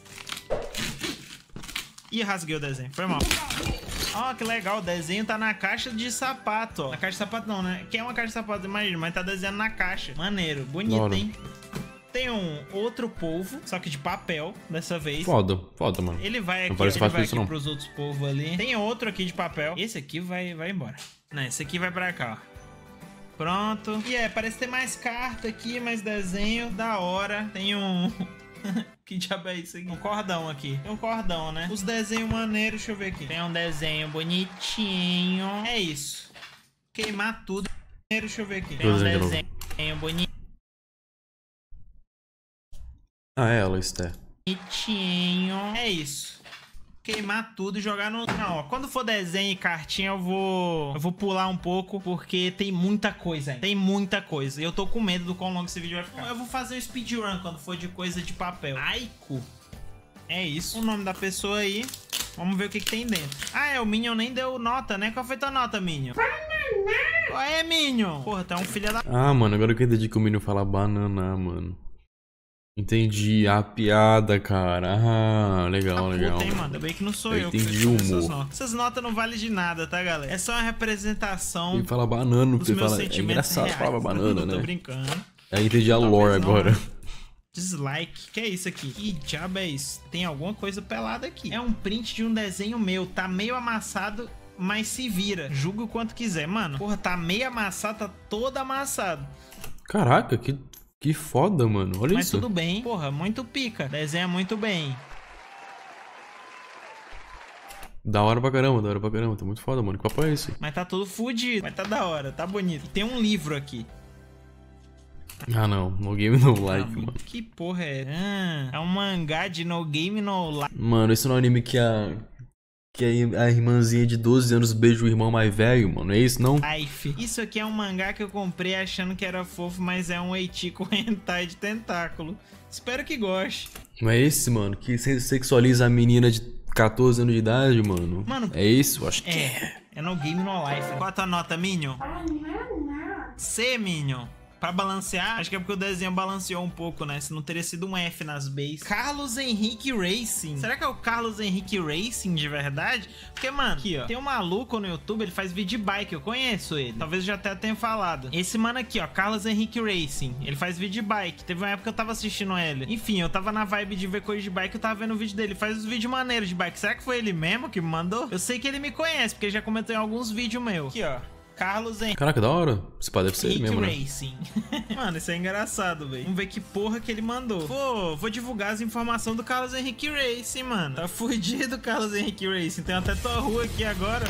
Ih, rasguei o desenho. Foi mal. Ó, que legal. O desenho tá na caixa de sapato, ó. Na caixa de sapato não, né? Que é uma caixa de sapato, imagina. Mas tá desenhando na caixa. Maneiro. Bonito, Bora. hein? Tem um outro polvo, só que de papel, dessa vez. Foda, foda, mano. Ele vai aqui, Não ó, parece ele fácil vai isso, aqui não. pros outros povos ali. Tem outro aqui de papel. Esse aqui vai, vai embora. Não, esse aqui vai pra cá, ó. Pronto. E é, parece ter mais carta aqui, mais desenho. Da hora. Tem um... Que diabo é isso aqui? Um cordão aqui. Tem um cordão, né? Os desenhos maneiros, deixa eu ver aqui. Tem um desenho bonitinho. É isso. Queimar tudo. Deixa eu ver aqui. Tem um Desenho de desenho bonitinho. Ah, é ela, Esther. É isso. Queimar tudo e jogar no... Não, ó, quando for desenho e cartinha eu vou... Eu vou pular um pouco, porque tem muita coisa aí. Tem muita coisa. E eu tô com medo do quão longo esse vídeo vai ficar. Eu vou fazer um speedrun quando for de coisa de papel. Aiku. É isso. O nome da pessoa aí. Vamos ver o que, que tem dentro. Ah, é, o Minion nem deu nota, né? Qual foi tua nota, Minion? Qual é, Minion? Porra, tá um filho da... Ah, mano, agora que eu entendi que o menino fala banana, mano. Entendi a piada, cara. Ah, legal, Ah, legal. puta, hein, mano? Ainda bem que não sou Eu eu, que entendi fiz o essas humor. notas. Essas notas não valem de nada, tá, galera? É só uma representação Ele fala banana, dos porque meus fala. É sentimentos engraçado reais. a palavra banana, Tô né? brincando. Aí entendi a Talvez lore não, agora. né? Dislike. Que é isso aqui? Que diabo é isso? Tem alguma coisa pelada aqui. É um print de um desenho meu. Tá meio amassado, mas se vira. Julga o quanto quiser. Mano, porra, tá meio amassado, tá todo amassado. Caraca, que, que foda, mano. Olha Mas isso. tudo bem. Porra, muito pica. Desenha muito bem. Da hora pra caramba, da hora pra caramba. Tá muito foda, mano. Que papo é esse? Mas tá todo fudido. Mas tá da hora, tá bonito. E tem um livro aqui. Ah, não. No game no like, Ah, mano. que porra é? Ah, é um mangá de No Game No Life. Mano, esse não é um anime que a. Que a, a irmãzinha de doze anos beija o irmão mais velho, mano. É isso, não? Isso aqui é um mangá que eu comprei achando que era fofo, mas é um eti com hentai de tentáculo. Espero que goste. Não é esse, mano? Que se- sexualiza a menina de catorze anos de idade, mano. Mano, É esse? Eu acho que É, é No Game No Life. Qual a tua nota, Minion? C, Minion. Pra balancear, acho que é porque o desenho balanceou um pouco, né? Se não teria sido um F nas bases. Carlos Henrique Racing. Será que é o Carlos Henrique Racing de verdade? Porque, mano, aqui, ó. Tem um maluco no YouTube, ele faz vídeo de bike. Eu conheço ele. Talvez eu já até tenha falado. Esse mano aqui, ó. Carlos Henrique Racing. Ele faz vídeo de bike. Teve uma época que eu tava assistindo ele. Enfim, eu tava na vibe de ver coisa de bike. Eu tava vendo o vídeo dele. Ele faz os vídeos maneiros de bike. Será que foi ele mesmo que me mandou? Eu sei que ele me conhece, porque ele já comentou em alguns vídeos meus. Aqui, ó. Carlos Henrique. Caraca, da hora. Esse pá deve ser ele mesmo, né? Racing. Mano, isso é engraçado, velho. Vamos ver que porra que ele mandou. Pô, vou divulgar as informações do Carlos Henrique Racing, mano. Tá fudido, Carlos Henrique Racing. Tem até tua rua aqui agora.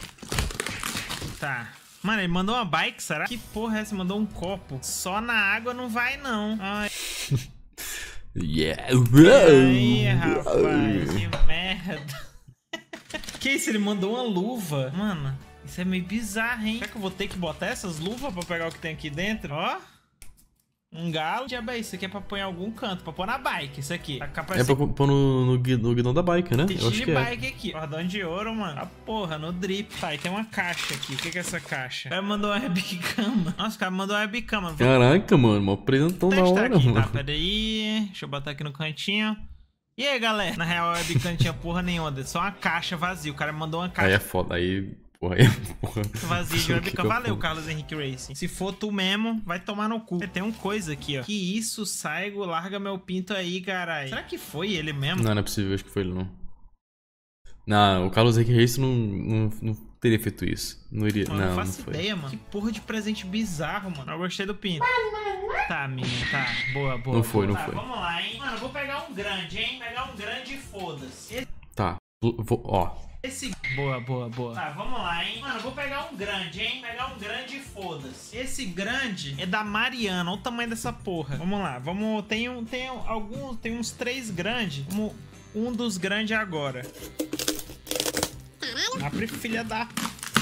Tá. Mano, ele mandou uma bike, será? Que porra é essa? Mandou um copo. Só na água não vai, não. Ai, Yeah. aí, rapaz. Que merda. Que isso? Ele mandou uma luva. Mano, isso é meio bizarro, hein? Será que eu vou ter que botar essas luvas pra pegar o que tem aqui dentro? Ó. Um galo. Diabo é isso? Isso aqui é pra pôr em algum canto. Pra pôr na bike, isso aqui. Tá É pra pôr no, no, gui- no guidão da bike, né? Eu Tem acho de que é. bike aqui. Cordão de ouro, mano. A porra, no drip. Tá, e tem uma caixa aqui. O que que é essa caixa? O cara mandou uma webcam, mano. Nossa, o cara mandou uma webcam, mano. Vou Caraca, mano. Mó apresentão da testar hora, aqui, mano. tá? Pera aí. Deixa eu botar aqui no cantinho. E aí, galera? Na real, a webcam não tinha porra nenhuma. Só uma caixa vazia. O cara mandou uma Aí caixa é foda. Aí, porra, aí é porra. vazia de O que webcam. que eu Valeu, falo? Carlos Henrique Racing. Se for tu mesmo, vai tomar no cu. Tem um coisa aqui, ó. Que isso, Saigo, larga meu pinto aí, caralho. Será que foi ele mesmo? Não, não é possível. Acho que foi ele, não. Não, o Carlos Henrique Reis não, não, não teria feito isso. Não iria. Eu Não, não não faço foi. ideia, mano. Que porra de presente bizarro, mano. Eu gostei do pinto. Tá, minha, tá. Boa, boa. Não foi, boa. não Tá, foi. vamos lá, hein. Mano, eu vou pegar um grande, hein. Pegar um grande e foda-se. Tá. Vou, ó. Esse... Boa, boa, boa. Tá, vamos lá, hein. Mano, eu vou pegar um grande, hein. Pegar um grande e foda-se. Esse grande é da Mariana. Olha o tamanho dessa porra. Vamos lá, vamos... Tem, um, tem alguns... Tem uns três grandes. Vamos... Um dos grandes agora. Abre, filha da...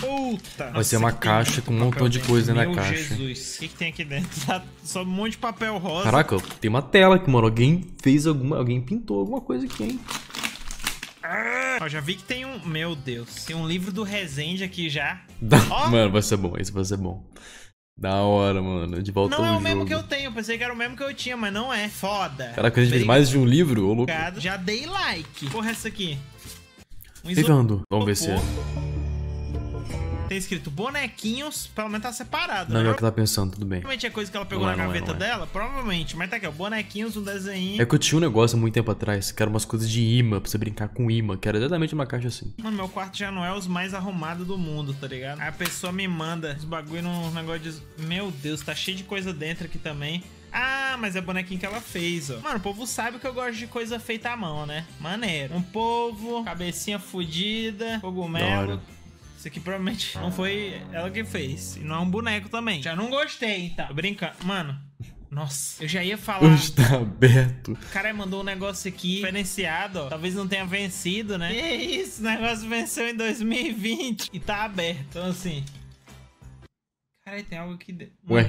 Puta. Vai ser uma caixa com um montão de coisa na Meu caixa. Jesus. O que, que tem aqui dentro? Só um monte de papel rosa. Caraca, tem uma tela aqui, mano. Alguém fez alguma... Alguém pintou alguma coisa aqui, hein? Ah, ó, já vi que tem um... Meu Deus. Tem um livro do Resende aqui já. Da... Ó. Mano, vai ser bom. Esse vai ser bom. Da hora, mano. De volta Não ao é o mesmo jogo. que eu tenho. Pensei que era o mesmo que eu tinha, mas não é. Foda. Caraca, a gente fez mais de um livro? Ô, louco. Obrigado. Já dei like. Porra, essa aqui. Um Pegando. Vamos ver se é. Tem escrito bonequinhos, pelo menos tá separado. Não é né? o que eu tava pensando, tudo bem. Provavelmente é coisa que ela pegou Não é, na não é, gaveta não é. dela, provavelmente. Mas tá aqui, ó, bonequinhos, um desenho. É que eu tinha um negócio há muito tempo atrás, que era umas coisas de imã, pra você brincar com imã, que era exatamente uma caixa assim. Mano, meu quarto já não é os mais arrumados do mundo, tá ligado? Aí a pessoa me manda os bagulho num negócio de... Meu Deus, tá cheio de coisa dentro aqui também. Ah, mas é bonequinho que ela fez, ó. Mano, o povo sabe que eu gosto de coisa feita à mão, né? Maneiro. Um povo, cabecinha fudida, Da cogumelo. hora. Isso aqui provavelmente não foi ela que fez. E não é um boneco também. Já não gostei, então. Tô brincando. Mano, nossa, eu já ia falar. Hoje tá aberto. O cara mandou um negócio aqui diferenciado, ó. Talvez não tenha vencido, né? Que isso, o negócio venceu em dois mil e vinte e tá aberto. Então, assim. Caralho, tem algo aqui dentro. Ué.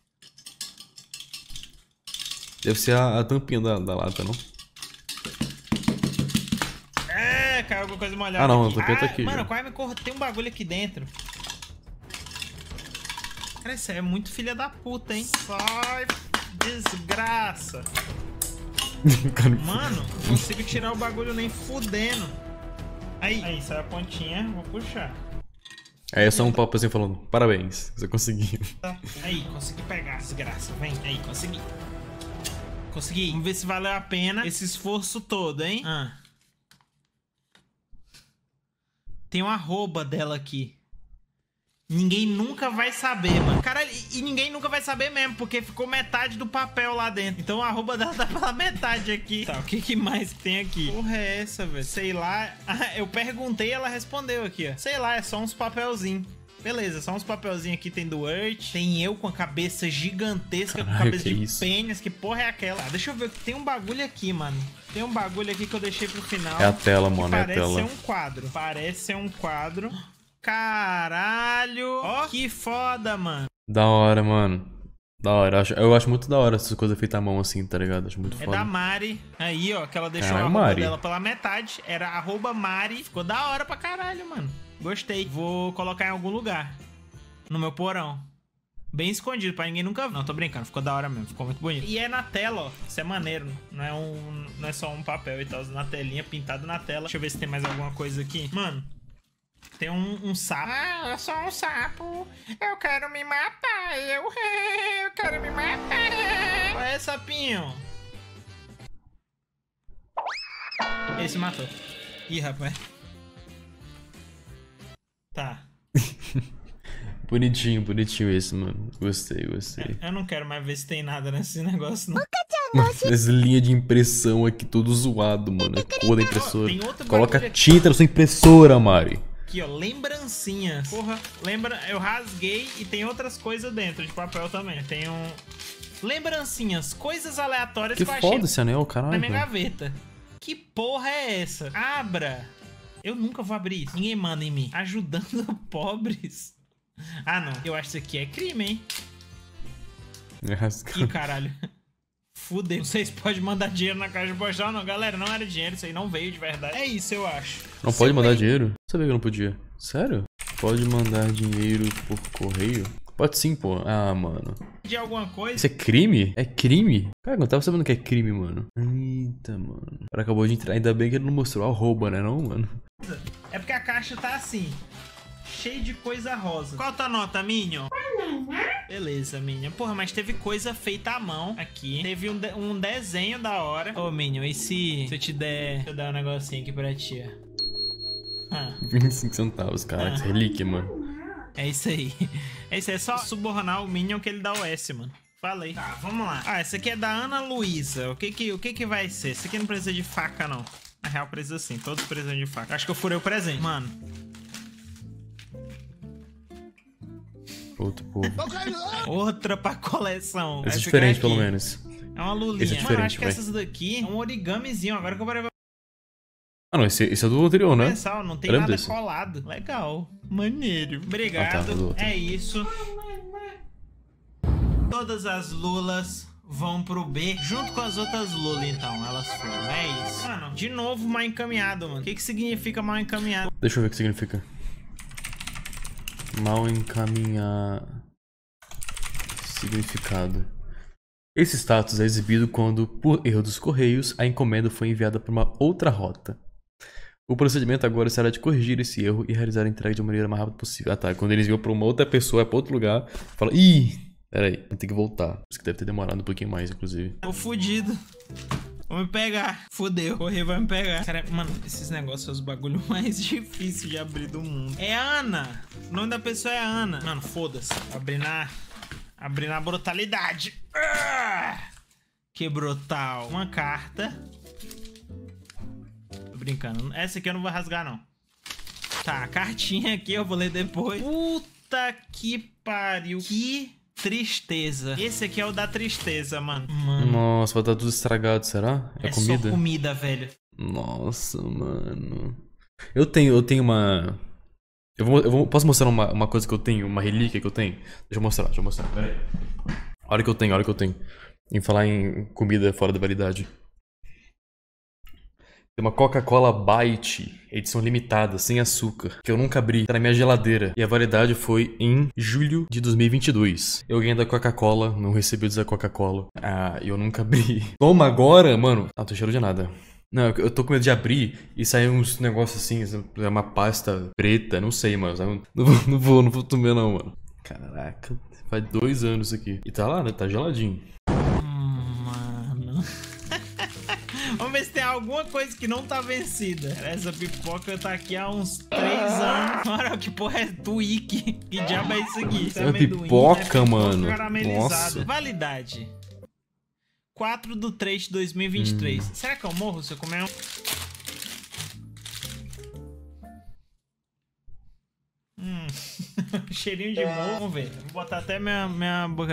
Deve ser a, a tampinha da, da lata, não? É, caiu alguma coisa molhada. Ah, não, aqui. a tampinha tá Ah, aqui, Mano, já. quase me cortou. Tem um bagulho aqui dentro. Cara, isso é muito filha da puta, hein? Sai, desgraça. Cara, Mano, não consigo tirar o bagulho nem fudendo. Aí, aí, saiu a pontinha, vou puxar. Aí é só um papo assim falando, parabéns, você conseguiu. Tá. Aí, consegui pegar, desgraça, vem. Aí, consegui. Consegui. Vamos ver se valeu a pena esse esforço todo, hein? Ah. Tem um arroba dela aqui. Ninguém nunca vai saber, mano. Caralho, e, e ninguém nunca vai saber mesmo, porque ficou metade do papel lá dentro. Então a arroba dela tá pela metade aqui. Tá, o que, que mais tem aqui? Porra é essa, velho? Sei lá. Ah, eu perguntei e ela respondeu aqui, ó. Sei lá, é só uns papelzinhos. Beleza, só uns papelzinhos aqui. Tem do Earth. Tem eu com a cabeça gigantesca, Caralho, com cabeça que de isso? pênis. Que porra é aquela? Ah, deixa eu ver. Tem um bagulho aqui, mano. Tem um bagulho aqui que eu deixei pro final. É a tela, que mano, é a parece tela. ser um quadro. Parece ser um quadro. Caralho. Ó, que foda, mano. Da hora, mano. Da hora. Eu acho, eu acho muito da hora essas coisas feitas à mão assim, tá ligado? Acho muito É foda. da Mari. Aí, ó, que ela deixou Ah, a arroba Mari. dela pela metade. Era arroba Mari. Ficou da hora pra caralho, mano. Gostei. Vou colocar em algum lugar. No meu porão. Bem escondido, pra ninguém nunca ver. Não, tô brincando. Ficou da hora mesmo. Ficou muito bonito. E é na tela, ó. Isso é maneiro. Não é, um, não é só um papel e tal. Na telinha, pintado na tela. Deixa eu ver se tem mais alguma coisa aqui. Mano. Tem um, um sapo. Ah, é só um sapo. Eu quero me matar. Eu, eu quero me matar. Qual é, sapinho? Ele se matou. Ih, rapaz. Tá. Bonitinho, bonitinho esse, mano. Gostei, gostei. Eu não quero mais ver se tem nada nesse negócio, não. Essa linha de impressão aqui, todo zoado, mano. É cor da impressora. Tem outro Coloca bagulho aqui. tinta na sua impressora, Mari. Aqui, ó, lembrancinhas. Porra, lembra... Eu rasguei e tem outras coisas dentro de papel também. Tem um... Lembrancinhas, coisas aleatórias Que que eu achei foda esse anel, na caralho. minha velho. gaveta. Que porra é essa? Abra. Eu nunca vou abrir isso. Ninguém manda em mim. Ajudando pobres. Ah, não. Eu acho que isso aqui é crime, hein? É rasgado. Ih, caralho. Fudeu. Vocês podem mandar dinheiro na caixa postal? Não, galera, não era dinheiro. Isso aí não veio de verdade. É isso, eu acho. Não Se pode eu mandar veio- dinheiro? Sabia que eu não podia. Sério? Pode mandar dinheiro por correio? Pode sim, pô. Ah, mano. de alguma coisa. Isso é crime? É crime? Cara, eu não tava sabendo que é crime, mano. Eita, mano. O cara acabou de entrar. Ainda bem que ele não mostrou a rouba, né, não, mano? É porque a caixa tá assim, cheio de coisa rosa. Qual a tua nota, Minion? Beleza, Minion. Porra, mas teve coisa feita à mão aqui. Teve um, de um desenho da hora. Ô, Minion, e se, se eu te der... Deixa eu dar um negocinho aqui pra ti, ó. Ah, vinte e cinco centavos, cara. Ah. Relíquia, mano. é isso aí. É isso aí. É só subornar o Minion que ele dá o S, mano. Falei. Tá, vamos lá. Ah, essa aqui é da Ana Luísa. O que que, o que que vai ser? Esse aqui não precisa de faca, não. Na real, precisa sim. Todos precisam de faca. Acho que eu furei o presente. Mano. Outro povo. Outra pra coleção. Esse é Essa diferente, aqui. pelo menos. É uma lulinha. Esse é Mano, diferente, acho que vai. essas daqui é um origamizinho. Agora que eu parei pra Ah, não, esse, esse é do anterior, né? Mensal, não tem Eu lembro nada desse. colado. Legal. Maneiro. Obrigado. Ah, tá, do outro. É isso. Todas as lulas vão pro B, junto com as outras lulas, então. Elas foram. É isso. Mano, de novo mal encaminhado, mano. O que que significa mal encaminhado? Deixa eu ver o que significa. Mal encaminhar. Significado. Esse status é exibido quando, por erro dos correios, a encomenda foi enviada para uma outra rota. O procedimento agora será de corrigir esse erro e realizar a entrega de uma maneira mais rápida possível. Ah tá, quando eles enviam para uma outra pessoa, para outro lugar, fala, ih, peraí, tem que voltar. Isso que deve ter demorado um pouquinho mais, inclusive. Tô fudido. Vou me pegar. Fudeu. Correio vai me pegar. Cara, mano, esses negócios são os bagulho mais difíceis de abrir do mundo. É Ana. O nome da pessoa é Ana. Mano, foda-se. Abrir na... Abrir na brutalidade. Ah! Que brutal. Uma carta. Tô brincando. Essa aqui eu não vou rasgar, não. Tá, a cartinha aqui eu vou ler depois. Puta que pariu. Que tristeza. Esse aqui é o da tristeza, mano. Mano. Nossa, vai estar tudo estragado, será? É, É comida? só comida, velho. Nossa, mano. Eu tenho, eu tenho uma... Eu, vou, eu vou, posso mostrar uma, uma coisa que eu tenho? Uma relíquia que eu tenho? Deixa eu mostrar, deixa eu mostrar. Pera aí. Olha o que eu tenho, olha o que eu tenho. Em falar em comida fora da validade. Tem uma Coca-Cola Bite, edição limitada, sem açúcar, que eu nunca abri, tá na minha geladeira. E a validade foi em julho de dois mil e vinte e dois. Eu ganhei da Coca-Cola, não recebi o da Coca-Cola. Ah, eu nunca abri. Toma agora, mano. Ah, não tem cheiro de nada. Não, eu tô com medo de abrir e sair uns negócios assim, uma pasta preta, não sei, mano. Não vou, não vou, não vou comer não, mano. Caraca, faz dois anos isso aqui. E tá lá, né? Tá geladinho. Mano. Vamos ver se tem alguma coisa que não tá vencida. Essa pipoca tá aqui há uns três anos. Mano, que porra é Twig? Que diabo é isso aqui? Isso é amendoim, pipoca, né? Mano. Nossa. Validade. quatro de três de dois mil e vinte e três. Hum. Será que eu morro se eu comer um? Hum. Cheirinho de morro. Vamos ver. Vou botar até minha, minha boca.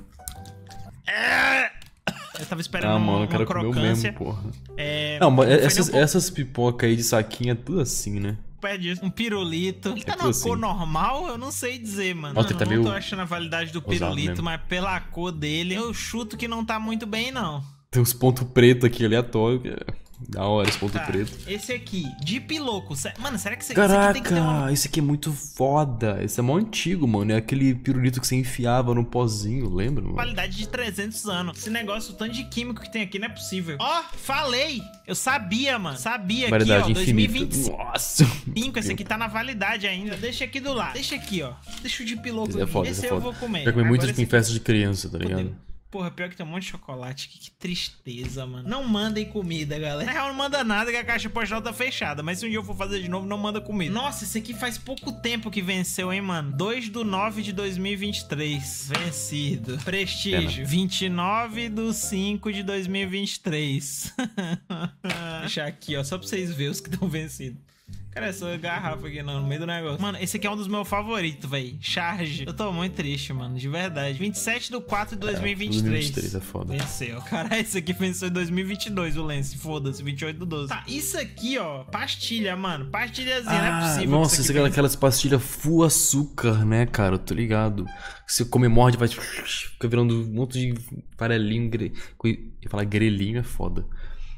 É! Eu tava esperando ah, mano, uma, eu quero uma crocância. comer o mesmo, porra. É... Não, mas não essas, um essas pipocas aí de saquinho é tudo assim, né? Pede um pirulito. Ele tá é numa assim. cor normal? Eu não sei dizer, mano. Nossa, Mano, tá não meio tô achando a validade do pirulito, mesmo. mas pela cor dele, eu chuto que não tá muito bem, não. Tem uns pontos pretos aqui aleatório. Que é da hora esse ponto Tá, preto. esse aqui, de piloco. Mano, será que esse, Caraca, esse aqui tem que ter uma... esse aqui é muito foda. Esse é mó antigo, mano. É aquele pirulito que você enfiava no pozinho, lembra, mano? Qualidade de trezentos anos. Esse negócio, o tanto de químico que tem aqui não é possível. Ó, oh, falei! Eu sabia, mano. Sabia Validade aqui, ó. infinita. dois mil e vinte e cinco. Nossa. Esse aqui tá na validade ainda. Deixa aqui do lado. Deixa aqui, ó. Deixa o de piloco Esse é aqui. foda, esse esse é eu foda. vou comer. Já comi muito Agora em festa de criança, tá ligado? Fudeu. Porra, pior que tem um monte de chocolate aqui. Que tristeza, mano. Não mandem comida, galera. Na real, não manda nada que a caixa postal tá fechada. Mas se um dia eu for fazer de novo, não manda comida. Nossa, esse aqui faz pouco tempo que venceu, hein, mano? dois de nove de dois mil e vinte e três. Vencido. Prestígio. Pena. vinte e nove de cinco de dois mil e vinte e três. Deixar aqui, ó. Só pra vocês verem os que estão vencidos. Cara, essa garrafa aqui não, no meio do negócio. Mano, esse aqui é um dos meus favoritos, velho. Charge. Eu tô muito triste, mano, de verdade. vinte e sete de quatro de dois mil e vinte e três. dois mil e vinte e três é foda. Venceu. Cara, esse aqui venceu em dois mil e vinte e dois, o Lance. Foda-se, vinte e oito do doze. Tá, isso aqui, ó, pastilha, mano. Pastilhazinha, Ah, não é possível. nossa, isso é aqui aquelas pastilhas full açúcar, né, cara? Eu tô ligado. Se você morde, vai... Fica virando um monte de farelinho. Gre... Eu falar grelhinho é foda.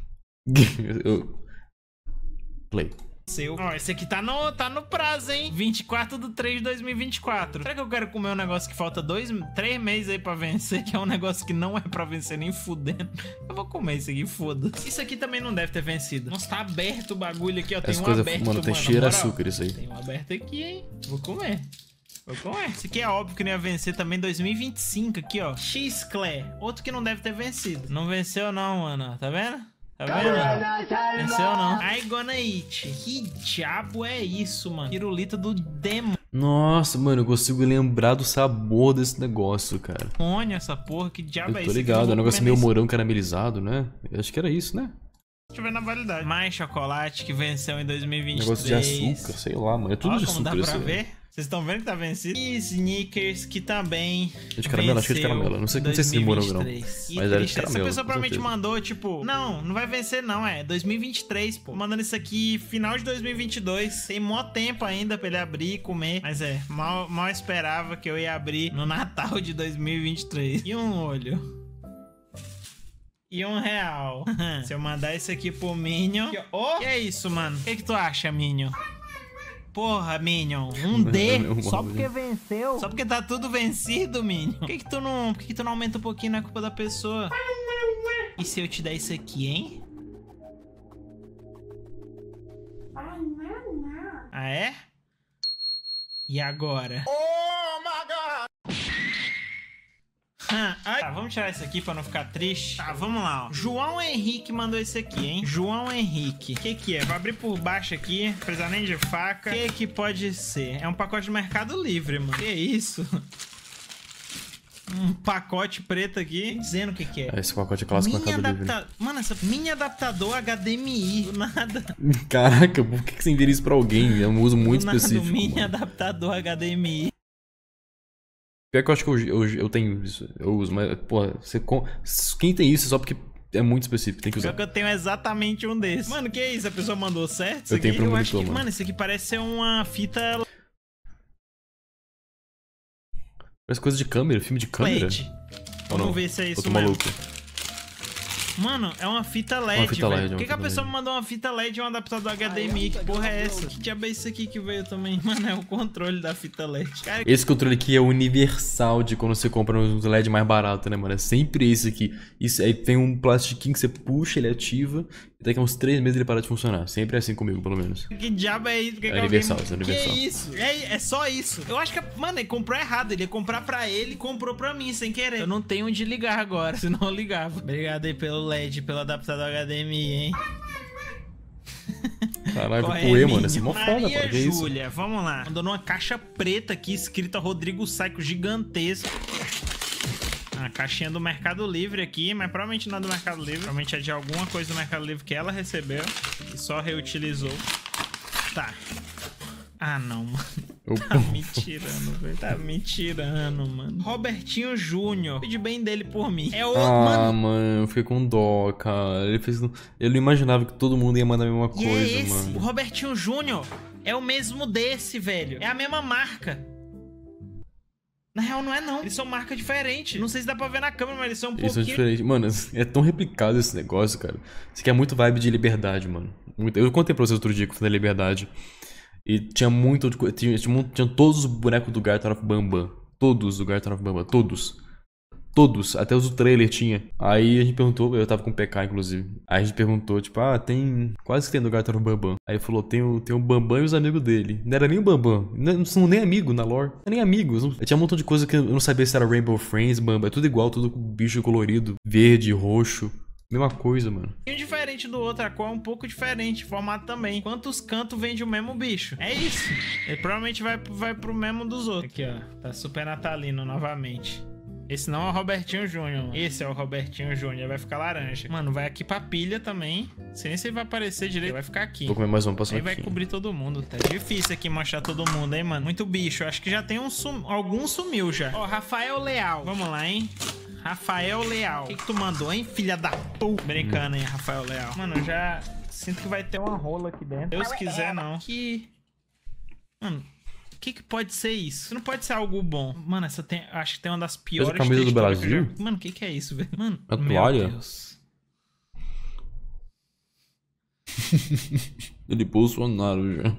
Eu... Play. Seu. Ó, esse aqui tá no, tá no prazo, hein? vinte e quatro de três de dois mil e vinte e quatro. Será que eu quero comer um negócio que falta dois, três meses aí pra vencer? Que é um negócio que não é pra vencer nem fudendo. Eu vou comer isso aqui, foda-se. Isso aqui também não deve ter vencido. Nossa, tá aberto o bagulho aqui, ó. Tem Essa um coisa, aberto, mano, tem mano, cheiro na a moral. açúcar isso aí. Tem um aberto aqui, hein? Vou comer. Vou comer. Esse aqui é óbvio que não ia vencer também dois mil e vinte e cinco aqui, ó. X-Clay. Outro que não deve ter vencido. Não venceu não, mano. Tá vendo? Tá vendo? Venceu não. I gonna eat. Que diabo é isso, mano? Pirulita do demônio, Nossa, mano, eu consigo lembrar do sabor desse negócio, cara. essa porra. Que diabo é Eu isso? tô aqui? ligado, Eu é um vou negócio comer meio nesse- morango caramelizado, né? Eu acho que era isso, né? Deixa eu ver na validade. Mais chocolate que venceu em dois mil e vinte e três. Negócio de açúcar, sei lá, mano. É tudo Ó, de como açúcar. dá pra assim. ver? Vocês estão vendo que tá vencido? E Snickers, que também É de caramelo, acho que é de caramelo. Não sei, não sei se demorou ou não. Mas E era de triste, caramelo. essa pessoa com provavelmente certeza. mandou, tipo, não, não vai vencer não, é dois mil e vinte e três, pô. Mandando isso aqui final de dois mil e vinte e dois. Tem mó tempo ainda pra ele abrir e comer. Mas é, mal, mal esperava que eu ia abrir no Natal de dois mil e vinte e três. E um olho. E um real. Se eu mandar isso aqui pro Minion... Oh, que é isso, mano? O que, que tu acha, Minion? Porra, Minion, um D, Só porque venceu. só porque tá tudo vencido, Minion. Por que que tu não, por que que tu não aumenta um pouquinho na culpa da pessoa? E se eu te der isso aqui, hein? Ah, é? E agora? Oh, my God! Tá, vamos tirar isso aqui pra não ficar triste. Tá, vamos lá, ó. João Henrique mandou isso aqui, hein? João Henrique. O que que é? Vou abrir por baixo aqui. Não precisa nem de faca. O que que pode ser? É um pacote do Mercado Livre, mano. Que isso? Um pacote preto aqui. Dizendo o que que é. Esse pacote é clássico Mini Mercado Livre. adapta... Mano, essa mini adaptador H D M I. Do nada. Caraca, por que que você envia isso pra alguém? É um uso muito do nada, específico. Mini mano. adaptador H D M I. Pior que eu acho que eu, eu, eu tenho isso, eu uso, mas, porra, você, com- quem tem isso é só porque é muito específico, tem que Só usar. que eu tenho exatamente um desses. Mano, que é isso? A pessoa mandou certo? Isso Eu tenho aqui? pro Eu acho monitor, que, mano. mano, isso aqui parece ser uma fita Parece coisa de câmera, filme de câmera. L E D. Ou Vamos não? ver se é Eu isso tô mesmo. maluco. Mano, é uma fita L E D, Uma fita velho. L E D, Por que, uma que a fita pessoa L E D. me mandou uma fita L E D e um adaptador H D M I? Que porra é essa? Que diabo é isso aqui que veio também? Mano, é o controle da fita L E D. Cara, Esse controle aqui é universal de quando você compra uns L E D mais barato, né, mano? É sempre esse aqui. Isso aí tem um plastiquinho que você puxa, ele ativa, e daqui a uns três meses ele para de funcionar. Sempre é assim comigo, pelo menos. que diabo é isso? Por que É que universal, alguém... isso é universal. Que isso? É, é só isso. Eu acho que, mano, ele comprou errado. Ele ia comprar pra ele e comprou pra mim, sem querer. Eu não tenho onde ligar agora, senão eu ligava. Obrigado aí pelo L E D, pelo adaptador H D M I, hein? Caralho, Qual vou é, coer, mano. Minion? Esse é mó foda, Maria pô. Que isso? Júlia, vamos lá. Mandou numa caixa preta aqui, escrita Rodrigo Saico gigantesco. A caixinha do Mercado Livre aqui, mas provavelmente não é do Mercado Livre. Provavelmente é de alguma coisa do Mercado Livre que ela recebeu e só reutilizou. Tá. Ah, não, mano. Eu- Tá me tirando, velho. Tá me tirando, mano. Robertinho Júnior. Pede bem dele por mim. É o... Ah, mano, mano, eu fiquei com dó, cara. Ele fez. Eu não imaginava que todo mundo ia mandar a mesma e coisa, é esse. O mano. Robertinho Júnior é o mesmo desse, velho. É a mesma marca. Na real, não é não. Eles são marca diferente. Não sei se dá pra ver na câmera, mas eles são um Eles são pouquinho... diferentes. Mano, é tão replicado esse negócio, cara. Isso aqui é muito vibe de liberdade, mano. Muito- Eu contei pra vocês outro dia que eu fui na liberdade. E tinha muito. de co- Tinha, tinha, muito- tinha todos os bonecos do Garten of Bambam. Todos do Garten of Bambam. Todos. Todos. Até os do trailer tinha. Aí a gente perguntou. Eu tava com o P K, inclusive. Aí a gente perguntou, tipo, ah, tem. Quase que tem do Garten of Bambam. Aí ele falou, tem o, tem o Bambam e os amigos dele. Não era nem o Bambam. Não, não são nem amigos na lore. Não é nem amigos. Não- Tinha um montão de coisa que eu não sabia se era Rainbow Friends, Bambam. É tudo igual, tudo com bicho colorido. Verde, roxo. Mesma coisa, mano. diferente do outro. A cor é um pouco diferente. O formato também. Quantos cantos vende o mesmo bicho? É isso. Ele provavelmente vai, vai pro mesmo dos outros. Aqui, ó. Tá super natalino novamente. Esse não é o Robertinho Júnior. Esse é o Robertinho Júnior. Vai ficar laranja. Mano, vai aqui pra pilha também. Não sei nem se ele vai aparecer direito. Vai ficar aqui. Vou comer mais um, passar Aí aqui. vai cobrir todo mundo. Tá difícil aqui mostrar todo mundo, hein, mano. Muito bicho. Acho que já tem um sum... algum sumiu já. Ó, Rafael Leal. Vamos lá, hein. Rafael Leal. O que, que tu mandou, hein, filha da puta? Brincando, hein, Rafael Leal. Mano, eu já sinto que vai ter uma rola aqui dentro. Deus quiser, não. Que... Mano... O que, que pode ser isso? Isso não pode ser algo bom. Mano, essa tem. Acho que tem uma das piores. Essa camisa do texturas que eu Brasil? já- Mano, o que, que é isso, velho? Mano, A meu toalha? Deus. Ele Bolsonaro já.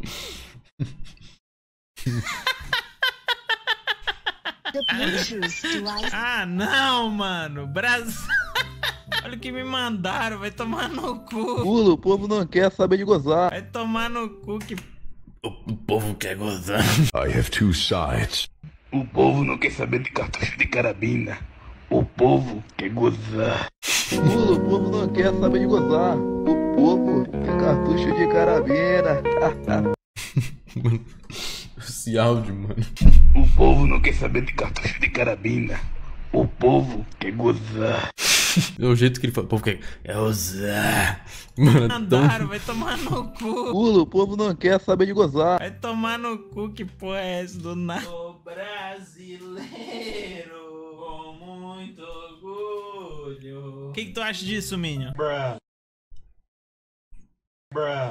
The Bluetooth device. Ah, não, mano. Brasil. Olha o que me mandaram. Vai tomar no cu. Pula, o povo não quer saber de gozar. Vai tomar no cu que. O povo quer gozar. I have two sides. O povo não quer saber de cartucho de carabina. O povo quer gozar. Pula, o povo não quer saber de gozar. O povo quer cartucho de carabina. Esse áudio, mano. O povo não quer saber de cartucho de carabina. O povo quer gozar. É o jeito que ele fala. O povo quer. É o Zé. Mano, Mandaram, tão... vai tomar no cu. Pula, o povo não quer saber de gozar. Vai tomar no cu, que porra é essa do nada? Sou brasileiro com muito orgulho. O que, que tu acha disso, Minho? Bruh. Bruh.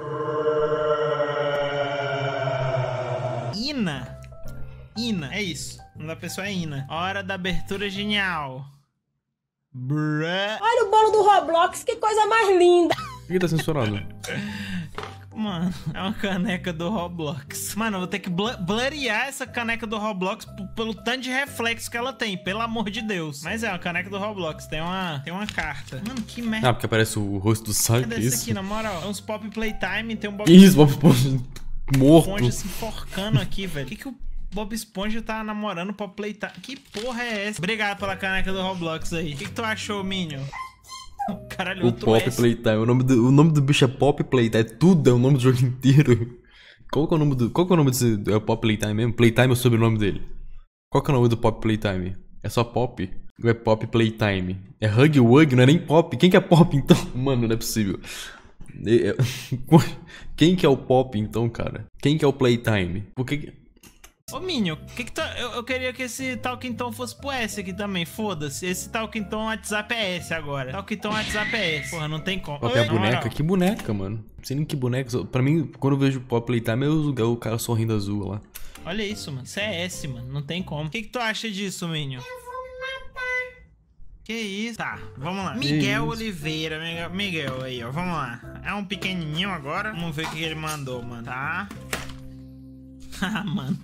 Ina. Ina, é isso. O nome da pessoa é Ina. Hora da abertura genial. Bruh. Olha o bolo do Roblox, que coisa mais linda. Por que tá censurado? Mano, é uma caneca do Roblox. Mano, eu vou ter que bl blurrear essa caneca do Roblox pelo tanto de reflexo que ela tem, pelo amor de Deus. Mas é uma caneca do Roblox, tem uma, tem uma carta. Mano, que merda. Ah, porque aparece o rosto do Saga. Cadê Isso esse aqui, na moral? É uns Pop Playtime, tem um Bob Isso, Bob Esponja morto. Esponja se enforcando aqui, velho. O que que o Bob Esponja tá namorando Pop Playtime? Que porra é essa? Obrigado pela caneca do Roblox aí. O que que tu achou, Minion? Caralho, O outro Pop S. Playtime. O nome, do, o nome do bicho é Pop Playtime. Tudo é o nome do jogo inteiro. Qual que é o nome do. Qual que é o nome desse. É o Pop Playtime mesmo? Playtime é o sobrenome dele. Qual que é o nome do Pop Playtime? É só Pop? Ou é Pop Playtime? É Hug Wug? Não é nem Pop? Quem que é Pop então? Mano, não é possível. É- é- Quem que é o Pop então, cara? Quem que é o Playtime? Por que que. Ô, Minho, que que tá... eu, eu queria que esse Talkington fosse pro S aqui também, foda-se. Esse Talkington WhatsApp é S agora. Talkington WhatsApp é S. Porra, não tem como. Pop é a Na boneca? moral. Que boneca, mano? Não sei nem que boneca. só- Pra mim, quando eu vejo Pop Playtime, é o, é o cara sorrindo azul lá. Olha isso, mano. Isso é S, mano. Não tem como. O que que tu acha disso, Minho? Que isso? Tá, vamos lá. Miguel isso? Oliveira. Miguel, Miguel aí, ó. Vamos lá. É um pequenininho agora. Vamos ver o que que ele mandou, mano. Tá. Ah, mano.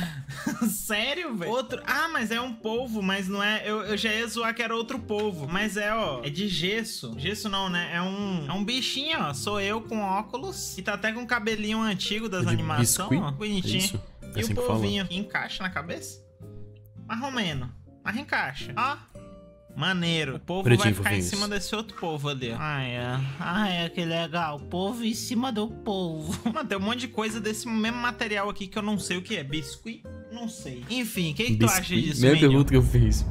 Sério, velho? Outro. Ah, mas é um polvo, mas não é. Eu, eu já ia zoar que era outro polvo. Mas é, ó. É de gesso. Gesso não, né? É um. É um bichinho, ó. Sou eu com óculos. E tá até com o cabelinho antigo das É de animações, biscuit? ó. Bonitinho. É isso? É E assim o que fala? polvinho que encaixa na cabeça? Mais ou menos. Mas encaixa. Ó. Maneiro. O povo vai Bonitinho, ficar em fofinho cima isso. desse outro povo ali, ó. Ai, é. Ai, é que legal. Povo em cima do povo. Mano, tem um monte de coisa desse mesmo material aqui que eu não sei o que é. Biscuit? Não sei. Enfim, o que, que tu acha Biscuit? disso, Mesma Minion? pergunta que eu fiz.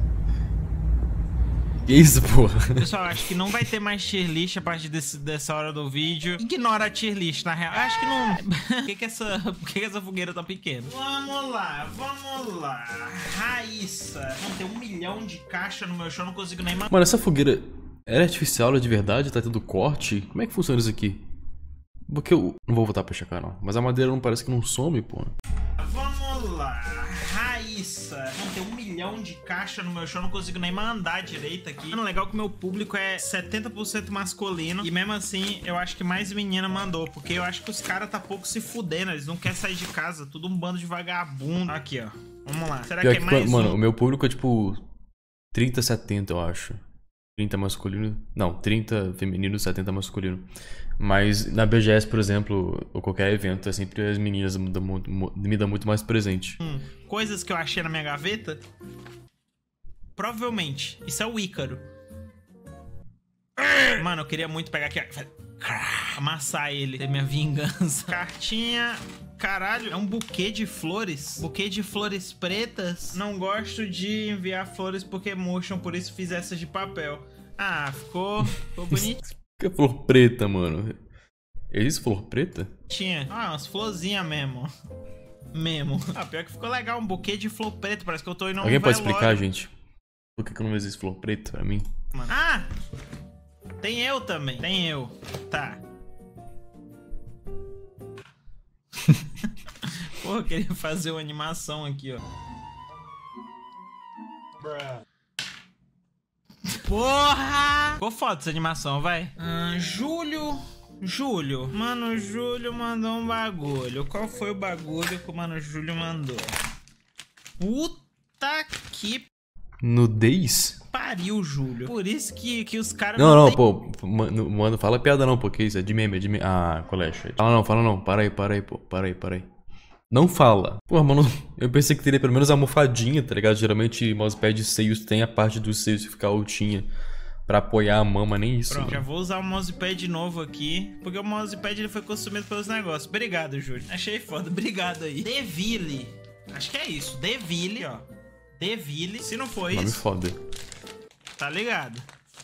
Que isso, porra? Pessoal, acho que não vai ter mais tier list a partir desse, dessa hora do vídeo. Ignora a tier list, na real. Eu acho que não... Por que que essa, por que que essa fogueira tá pequena? Vamos lá, vamos lá. Raíssa. Mano, tem um milhão de caixa no meu chão, não consigo nem... Mano, essa fogueira, ela é artificial, ela é de verdade? Tá tendo corte? Como é que funciona isso aqui? Porque eu não vou voltar pra checar, não. Mas a madeira não parece que não some, pô. Vamos lá. Raíssa. Mano, tem um milhão de caixa no meu chão, não consigo nem mandar direito aqui. Mano, legal que o meu público é setenta por cento masculino. E mesmo assim, eu acho que mais menina mandou. Porque eu acho que os caras tá pouco se fudendo. Eles não querem sair de casa. Tudo um bando de vagabundo. Aqui, ó. Vamos lá. Será Pior que é que, mais mano, um? o meu público é tipo trinta a setenta, eu acho. trinta masculino. Não, trinta feminino, setenta masculino. Mas na B G S, por exemplo, ou qualquer evento, é sempre as meninas me dão muito, me dão muito mais presente. Hum, coisas que eu achei na minha gaveta. Provavelmente. Isso é o Ícaro. Mano, eu queria muito pegar aqui, ó. Amassar ele. Ter minha vingança. Cartinha. Caralho, é um buquê de flores. Buquê de flores pretas. Não gosto de enviar flores porque murcham, por isso fiz essas de papel. Ah, ficou, ficou bonitinho. Que é flor preta, mano? Existe flor preta? Ah, umas florzinhas mesmo. Mesmo. Ah, pior que ficou legal, um buquê de flor preta. Parece que eu tô indo a um Alguém pode velório. explicar, gente? Por que, que não existe flor preta pra mim? Mano. Ah! Tem eu também. Tem eu. Tá. Pô, eu queria fazer uma animação aqui, ó. Porra! Ficou foda essa animação, vai. Ah, Júlio... Júlio. Mano, Júlio mandou um bagulho. Qual foi o bagulho que o Mano Júlio mandou? Puta que Nudez? pariu, Júlio. Por isso que, que os caras Não, não, tem- pô. Mano, mano, fala piada não, porque isso é de meme, é de meme. Ah, colégio. Fala não, fala não. Para aí, para aí, pô. Para aí, para aí. Não fala. Pô, mano, eu pensei que teria pelo menos a almofadinha, tá ligado? Geralmente mousepad de seios tem a parte dos seios que fica altinha pra apoiar a mão, mas nem isso, Pronto, já mano. vou usar o mousepad de novo aqui, porque o mousepad ele foi consumido pelos negócios. Obrigado, Júlio. Achei foda. Obrigado aí. Deville. Acho que é isso. Deville, ó. Deville. Se não for Nome isso, foda. tá ligado.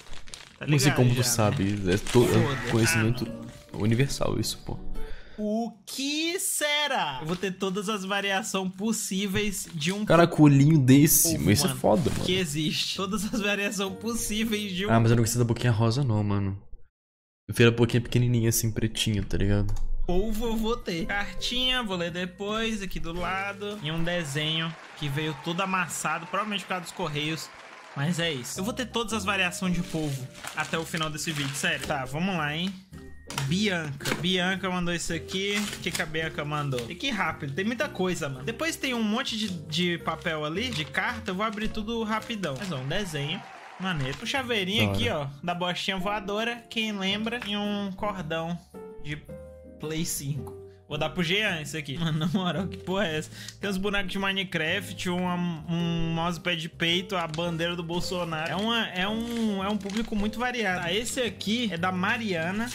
Tá Não sei ligado como tu já, sabe. né? É, to- é Foda. conhecimento Ah, universal isso, pô. O que será? Eu vou ter todas as variações possíveis de um Cara, colinho desse. povo, Mas isso é mano, foda, mano. que existe. Todas as variações possíveis de um Ah, mas eu não gostei da boquinha rosa, não, mano. Eu fiz a boquinha pequenininha, assim, pretinha, tá ligado? povo eu vou ter. Cartinha, vou ler depois, aqui do lado. E um desenho que veio todo amassado, provavelmente por causa dos correios. Mas é isso. Eu vou ter todas as variações de polvo até o final desse vídeo, sério. Tá, vamos lá, hein? Bianca. Bianca mandou isso aqui. O que, que a Bianca mandou? E que rápido, tem muita coisa, mano. Depois tem um monte de, de papel ali, de carta. Eu vou abrir tudo rapidão. Mas ó, um desenho. Maneiro. Um chaveirinho aqui, ó, da bostinha voadora. Quem lembra? E um cordão de Play cinco. Vou dar pro Jean isso aqui. Mano, na moral, que porra é essa? Tem uns bonecos de Minecraft, uma, um mousepad de peito, a bandeira do Bolsonaro. É, uma, é, um, é um público muito variado. Tá, esse aqui é da Mariana.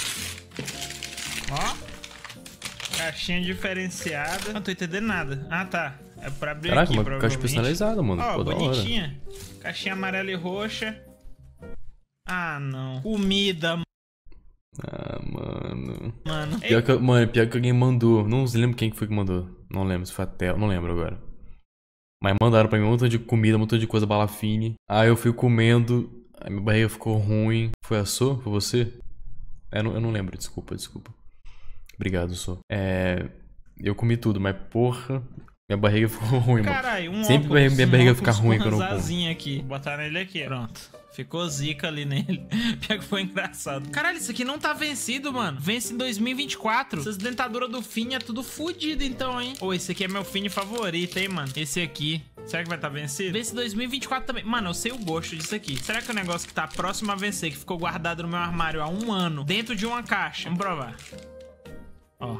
Ó. Caixinha diferenciada. Não tô entendendo nada. Ah, tá. É pra abrir Caraca, aqui, uma provavelmente. caixa personalizada, mano. Ó, Pô, da hora. bonitinha. Caixinha amarela e roxa. Ah, não. Comida, Ah, mano. mano. Pior que, mano, pior que alguém mandou. Não lembro quem que foi que mandou. Não lembro se foi a Theo. Não lembro agora. Mas mandaram pra mim um montão de comida, um montão de coisa balafine. Aí eu fui comendo. Aí minha barriga ficou ruim. Foi a Sô? Foi você? Eu não, eu não lembro, desculpa, desculpa. Obrigado, Sô. É. Eu comi tudo, mas porra. Minha barriga ficou ruim, mano. Caralho, um Sempre óculos, minha um barriga óculos fica ruim com quando eu como. rosazinha aqui. Vou botar nele aqui, pronto. Ficou zica ali nele. Pior que foi engraçado. Caralho, isso aqui não tá vencido, mano. Vence em dois mil e vinte e quatro. Essas dentaduras do Fini é tudo fodido, então, hein? Ô, esse aqui é meu Fini favorito, hein, mano? Esse aqui. Será que vai estar tá vencido? Vence dois mil e vinte e quatro também. Mano, eu sei o gosto disso aqui. Será que é um negócio que tá próximo a vencer, que ficou guardado no meu armário há um ano, dentro de uma caixa? Vamos provar. Ó.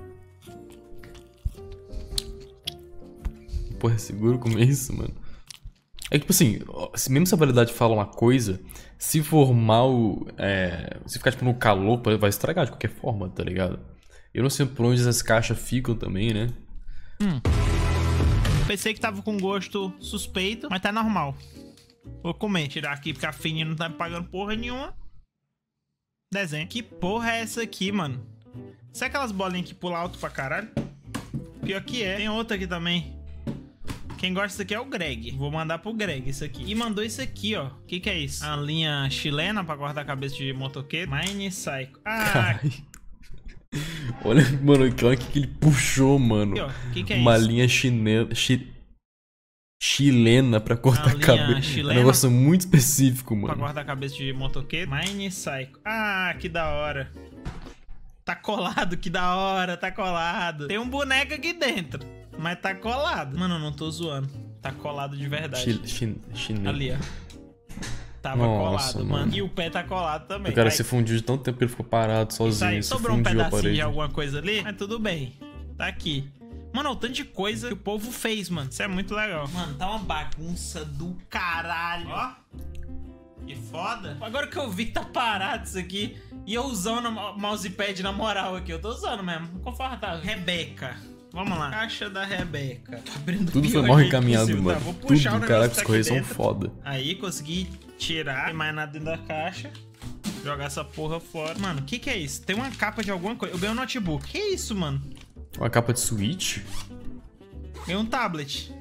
Porra, é seguro comer isso, mano? É que, tipo assim, mesmo se a validade fala uma coisa, se for mal, é, se ficar, tipo, no calor, vai estragar de qualquer forma, tá ligado? Eu não sei por onde essas caixas ficam também, né? Hum. Pensei que tava com gosto suspeito, mas tá normal. Vou comer. Tirar aqui porque a Fini não tá me pagando porra nenhuma. Desenho. Que porra é essa aqui, mano? Sabe aquelas bolinhas que pulam alto pra caralho? Pior que é. Tem outra aqui também. Quem gosta disso aqui é o Greg. Vou mandar pro Greg isso aqui. E mandou isso aqui, ó. O que que é isso? A linha chilena pra guardar a cabeça de motoqueiro. Mine Psycho. Ah, Olha, mano, olha o que ele puxou, mano. aqui, ó. Que que é Uma isso? linha chinesa, chi, chilena pra cortar Uma a linha cabeça. É chilena um negócio muito específico, Pra mano. guardar a cabeça de motoqueiro. Mine Psycho. Ah, que da hora. Tá colado, que da hora. Tá colado. Tem um boneco aqui dentro. Mas tá colado. Mano, eu não tô zoando. Tá colado de verdade. Chi, chi, chinesa. Ali, ó. Tava Nossa, colado, mano. mano. E o pé tá colado também. O cara Aí- se fundiu de tanto tempo que ele ficou parado Isso aí, sozinho. Se sobrou um fundiu a pedacinho parede. de alguma coisa ali, mas tudo bem. Tá aqui. Mano, o tanto de coisa que o povo fez, mano. Isso é muito legal. Mano, tá uma bagunça do caralho. Ó. Que foda. Agora que eu vi que tá parado isso aqui. E eu usando o mousepad na moral aqui. Eu tô usando mesmo. Confortável. Rebeca. Vamos lá. Caixa da Rebeca. Tô abrindo Tudo o foi pior mal jeito encaminhado, possível. mano. Tá, vou puxar Tudo, o caraca, negócio os que tá correios aqui são dentro. foda. Aí consegui tirar. Não tem mais nada dentro da caixa. Jogar essa porra fora. Mano, o que que é isso? Tem uma capa de alguma coisa. Eu ganhei um notebook. Que isso, mano? Uma capa de Switch? Ganhei um tablet.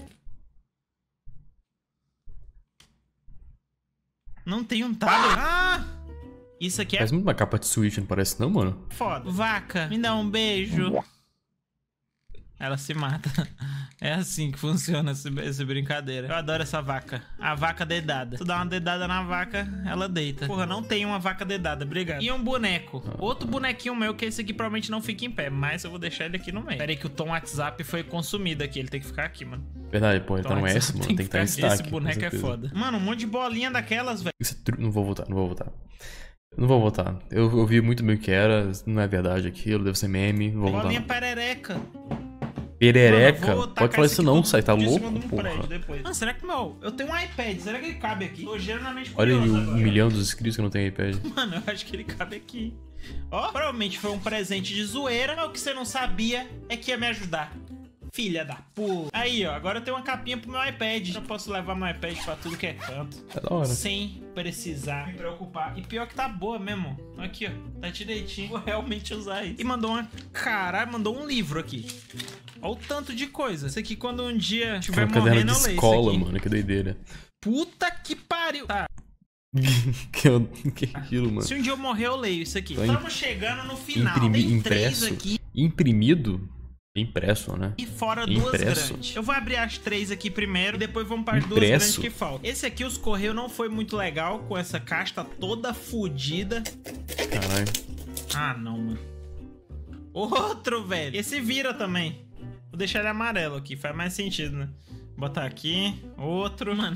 Não tem um tablet. Ah! Isso aqui é Faz muito uma capa de Switch, não parece não, mano? foda. Vaca, me dá um beijo. Ela se mata. É assim que funciona esse, essa brincadeira. Eu adoro essa vaca. A vaca dedada. Tu dá uma dedada na vaca, ela deita. Porra, não tem uma vaca dedada, obrigado. E um boneco. Outro bonequinho meu, que esse aqui provavelmente não fica em pé, mas eu vou deixar ele aqui no meio. Pera aí que o tom WhatsApp foi consumido aqui, ele tem que ficar aqui, mano. Verdade, pô, ele tá Tom no WhatsApp S, mano. Tem que estar em ficar aqui. destaque. Esse boneco com é certeza. foda. Mano, um monte de bolinha daquelas, velho. Isso é tru... Não vou voltar, não vou voltar. Não vou voltar. Eu, eu vi muito bem o que era, não é verdade aquilo, deve ser meme, não vou voltar. Bolinha não. perereca. Perereca? Mano, eu vou tacar Pode falar esse isso aqui não, tudo sai, tá de cima louco, de um porra. prédio depois. Mano, será que meu... Eu tenho um iPad, será que ele cabe aqui? Tô geralmente Olha aí curioso o agora. milhão dos inscritos que não tem iPad. Mano, eu acho que ele cabe aqui. Ó, provavelmente foi um presente de zoeira, mas o que você não sabia é que ia me ajudar. Filha da puta. Aí, ó, agora eu tenho uma capinha pro meu iPad. Eu posso levar meu iPad pra tudo que é canto. É da hora. Sem precisar me preocupar. E pior que tá boa mesmo. Aqui, ó. Tá direitinho. Vou realmente usar isso. E mandou uma... Caralho, mandou um livro aqui. Olha o tanto de coisa. Isso aqui quando um dia estiver morrendo, eu leio escola, isso aqui. mano, que doideira. Puta que pariu. Tá. que, que aquilo, mano? Se um dia eu morrer, eu leio isso aqui. Tô Estamos chegando no final. Imprimi... Tem três Impresso? aqui. Imprimido? Impresso, né? E fora duas Impresso. grandes. Eu vou abrir as três aqui primeiro e depois vamos para as duas Impresso? grandes que faltam. Esse aqui, os Correios, não foi muito legal com essa caixa toda fodida. Caralho. Ah, não, mano. Outro, velho. Esse vira também. Vou deixar ele amarelo aqui, faz mais sentido, né? Botar aqui. Outro, mano.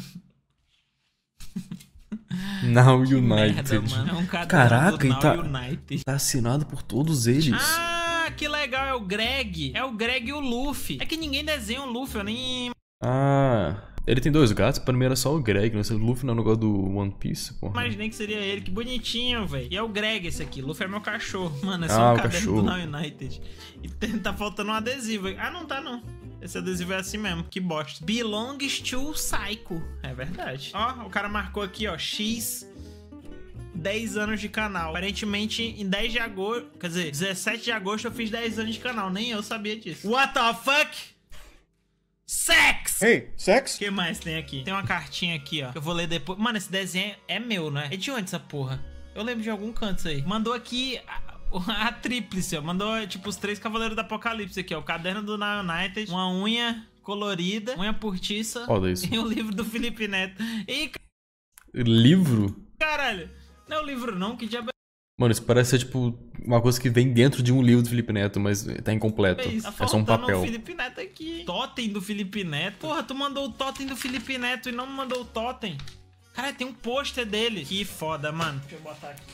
Now United. Merda, mano. É um caderno Caraca, do e Now tá, United. tá assinado por todos eles. Ah, que legal. É o Greg. É o Greg e o Luffy. É que ninguém desenha o Luffy, eu nem... Ah, ele tem dois gatos? Pra mim era só o Greg, não sei, o Luffy não é o negócio do One Piece, porra. Imaginei que seria ele, que bonitinho, velho. E é o Greg esse aqui, Luffy é meu cachorro. Mano, é só Ah, um o caderno cachorro. do Now United. E tem- tá faltando um adesivo. Ah, não tá não. Esse adesivo é assim mesmo, que bosta. Belongs to Psycho. É verdade. Ó, o cara marcou aqui, ó, X... dez anos de canal. Aparentemente, em dez de agosto... Quer dizer, dezessete de agosto eu fiz dez anos de canal. Nem eu sabia disso. What the fuck? Sex! Hey, sex? O que mais tem aqui? Tem uma cartinha aqui, ó. Que eu vou ler depois. Mano, esse desenho é meu, né? É de onde essa porra? Eu lembro de algum canto isso aí. Mandou aqui a, a tríplice, ó. Mandou, tipo, os três Cavaleiros do Apocalipse aqui, ó. O caderno do Now United, uma unha colorida, unha postiça Olha isso. e o livro do Felipe Neto. Ih, Livro? caralho. Não é o livro não, que diabo é Mano, isso parece ser tipo uma coisa que vem dentro de um livro do Felipe Neto, mas tá incompleto. isso? Tá É só um faltando papel. o Felipe Neto aqui. Totem do Felipe Neto. Porra, tu mandou o totem do Felipe Neto e não me mandou o totem. Cara, tem um pôster dele. Que foda, mano. Deixa eu botar aqui.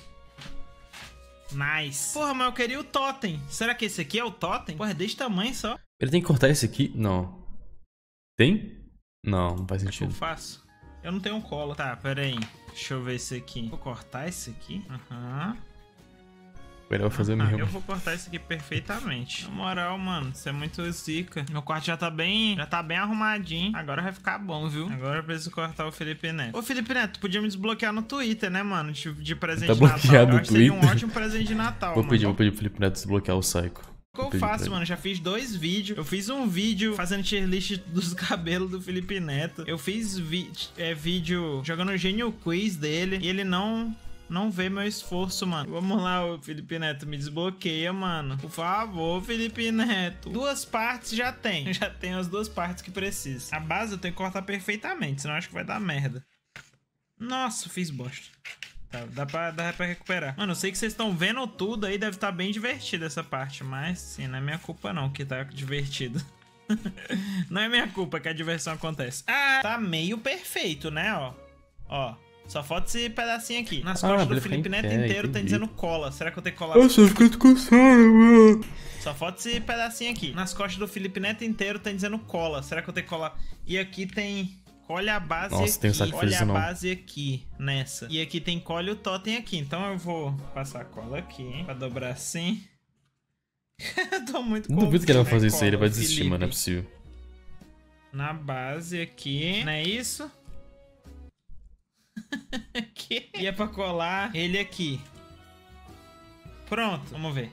Nice. Porra, mas eu queria o totem. Será que esse aqui é o totem? Porra, é desse tamanho só. Ele tem que cortar esse aqui? Não. Tem? Não, não faz Eu sentido. faço. Eu não tenho cola. Tá, pera aí. Deixa eu ver esse aqui. Vou cortar esse aqui. Aham. Ele vai fazer Ah, mesmo. eu vou cortar isso aqui perfeitamente. Na moral, mano, isso é muito zica. Meu quarto já tá bem, já tá bem arrumadinho. Agora vai ficar bom, viu? Agora eu preciso cortar o Felipe Neto. Ô, Felipe Neto, tu podia me desbloquear no Twitter, né, mano? De, de presente Tá de Natal. bloqueado Eu no acho que seria um Twitter? ótimo presente de Natal, Vou mano. pedir, vou pedir pro Felipe Neto desbloquear o Psycho. O que Vou eu pedir pra faço, ele. mano? Já fiz dois vídeos. Eu fiz um vídeo fazendo tier list dos cabelos do Felipe Neto. Eu fiz vi é, vídeo jogando o Gênio Quiz dele. E ele não... Não vê meu esforço, mano. Vamos lá, ô Felipe Neto. Me desbloqueia, mano. Por favor, Felipe Neto. Duas partes já tem. Já tem as duas partes que precisa. A base eu tenho que cortar perfeitamente, senão acho que vai dar merda. Nossa, fiz bosta. Tá, dá pra, dá pra recuperar. Mano, eu sei que vocês estão vendo tudo aí. Deve estar bem divertido essa parte. Mas, sim, não é minha culpa não que tá divertido. Não é minha culpa que a diversão acontece. Ah, tá meio perfeito, né, ó. Ó. Só falta esse pedacinho aqui. Nas Ah, costas pra do ficar Felipe em Neto pé, inteiro tá entendi. dizendo cola. Será que eu tenho que colar? Nossa, eu fico cansado, mano. Só falta esse pedacinho aqui. Nas costas do Felipe Neto inteiro tá dizendo cola. Será que eu tenho que colar? E aqui tem... Colhe a base Nossa, aqui. tem um saco que fez Colhe isso a não. base aqui, nessa. E aqui tem colhe o totem aqui. Então eu vou passar a cola aqui, hein? Pra dobrar assim. Tô muito Não duvido que ele vai confuso, fazer né, isso aí, ele cola, vai desistir, Felipe? mano, não é possível. Na base aqui. Não é isso? Aqui. E é pra colar ele aqui. Pronto, vamos ver.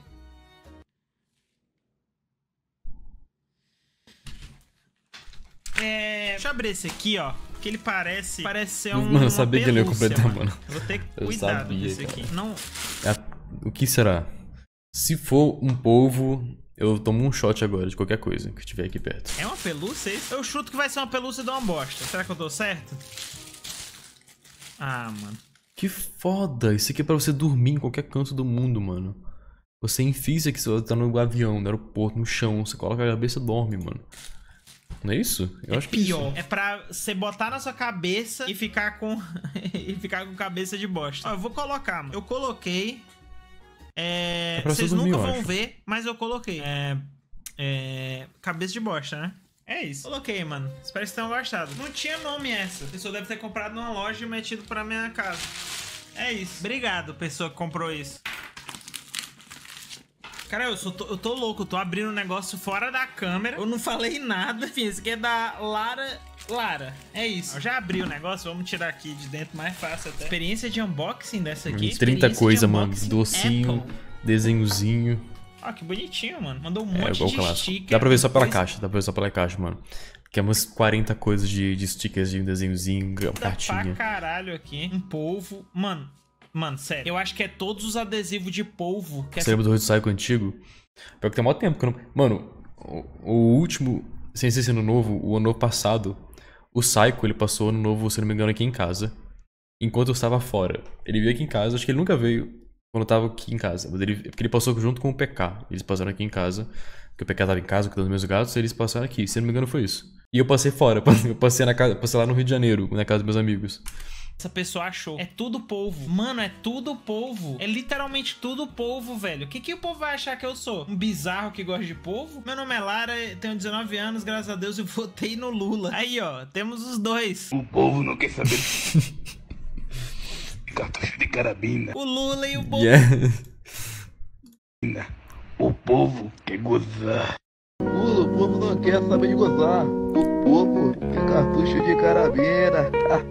É... Deixa eu abrir esse aqui, ó. Que ele parece... Parece ser um... Mano, eu sabia uma que ele ia pelúcia, completar, mano. Eu vou ter Eu cuidado sabia, desse cara. aqui. Não... É- O que será? Se for um polvo, eu tomo um shot agora de qualquer coisa que tiver aqui perto. É uma pelúcia isso? Eu chuto que vai ser uma pelúcia de uma bosta. Será que eu tô certo? Ah, mano. Que foda! Isso aqui é pra você dormir em qualquer canto do mundo, mano. Você enfia isso aqui, você tá no avião, no aeroporto, no chão, você coloca a cabeça e dorme, mano. Não é isso? Eu É acho que é pior. isso. É pra você botar na sua cabeça e ficar com... e ficar com cabeça de bosta. Ó, eu vou colocar, mano. Eu coloquei... É... É pra você Vocês dormir, nunca eu vão acho. ver, mas eu coloquei. É... É... Cabeça de bosta, né? É isso. Coloquei, mano. Espero que vocês tenham gostado. Não tinha nome essa. A pessoa deve ter comprado numa loja e metido pra minha casa. É isso. Obrigado, pessoa que comprou isso. Cara, eu, sou, eu tô louco. Eu tô abrindo um negócio fora da câmera. Eu não falei nada. Enfim, esse aqui é da Lara Lara, é isso. Eu já abri o negócio, vamos tirar aqui de dentro mais fácil até. Experiência de unboxing dessa aqui. trinta coisas, mano. Unboxing Docinho, Apple. desenhozinho. Ó, que bonitinho, mano. Mandou um É monte igual o de clássico. sticker. Dá pra ver só pela coisa- caixa, dá pra ver só pela caixa, mano. Que é umas quarenta coisas de, de stickers, de um desenhozinho, Dá pra cartinha. caralho aqui. Um polvo. Mano, mano, sério. Eu acho que é todos os adesivos de polvo. Que Você essa... lembra do Road antigo? Pior que tem mó tempo que eu não... Mano, o, o último, sem ser ano novo, o ano novo passado, o Psycho, ele passou ano novo, se não me engano, aqui em casa. Enquanto eu estava fora. Ele veio aqui em casa, acho que ele nunca veio quando eu tava aqui em casa. Mas ele, porque ele passou junto com o P K. Eles passaram aqui em casa. Porque o P K tava em casa cuidando dos meus gatos, e eles passaram aqui. Se não me engano, foi isso. E eu passei fora. Eu passei, na casa, passei lá no Rio de Janeiro, na casa dos meus amigos. Essa pessoa achou. É tudo polvo. Mano, é tudo polvo. É literalmente tudo polvo, velho. O que, que o povo vai achar que eu sou? Um bizarro que gosta de polvo? Meu nome é Lara, tenho dezenove anos, graças a Deus eu votei no Lula. Aí, ó, temos os dois. O povo não quer saber de cartucho de carabina. O Lula e o Bolsonaro. Yeah. O povo quer gozar. Lula, o povo não quer saber de gozar. O povo quer cartucho de carabina.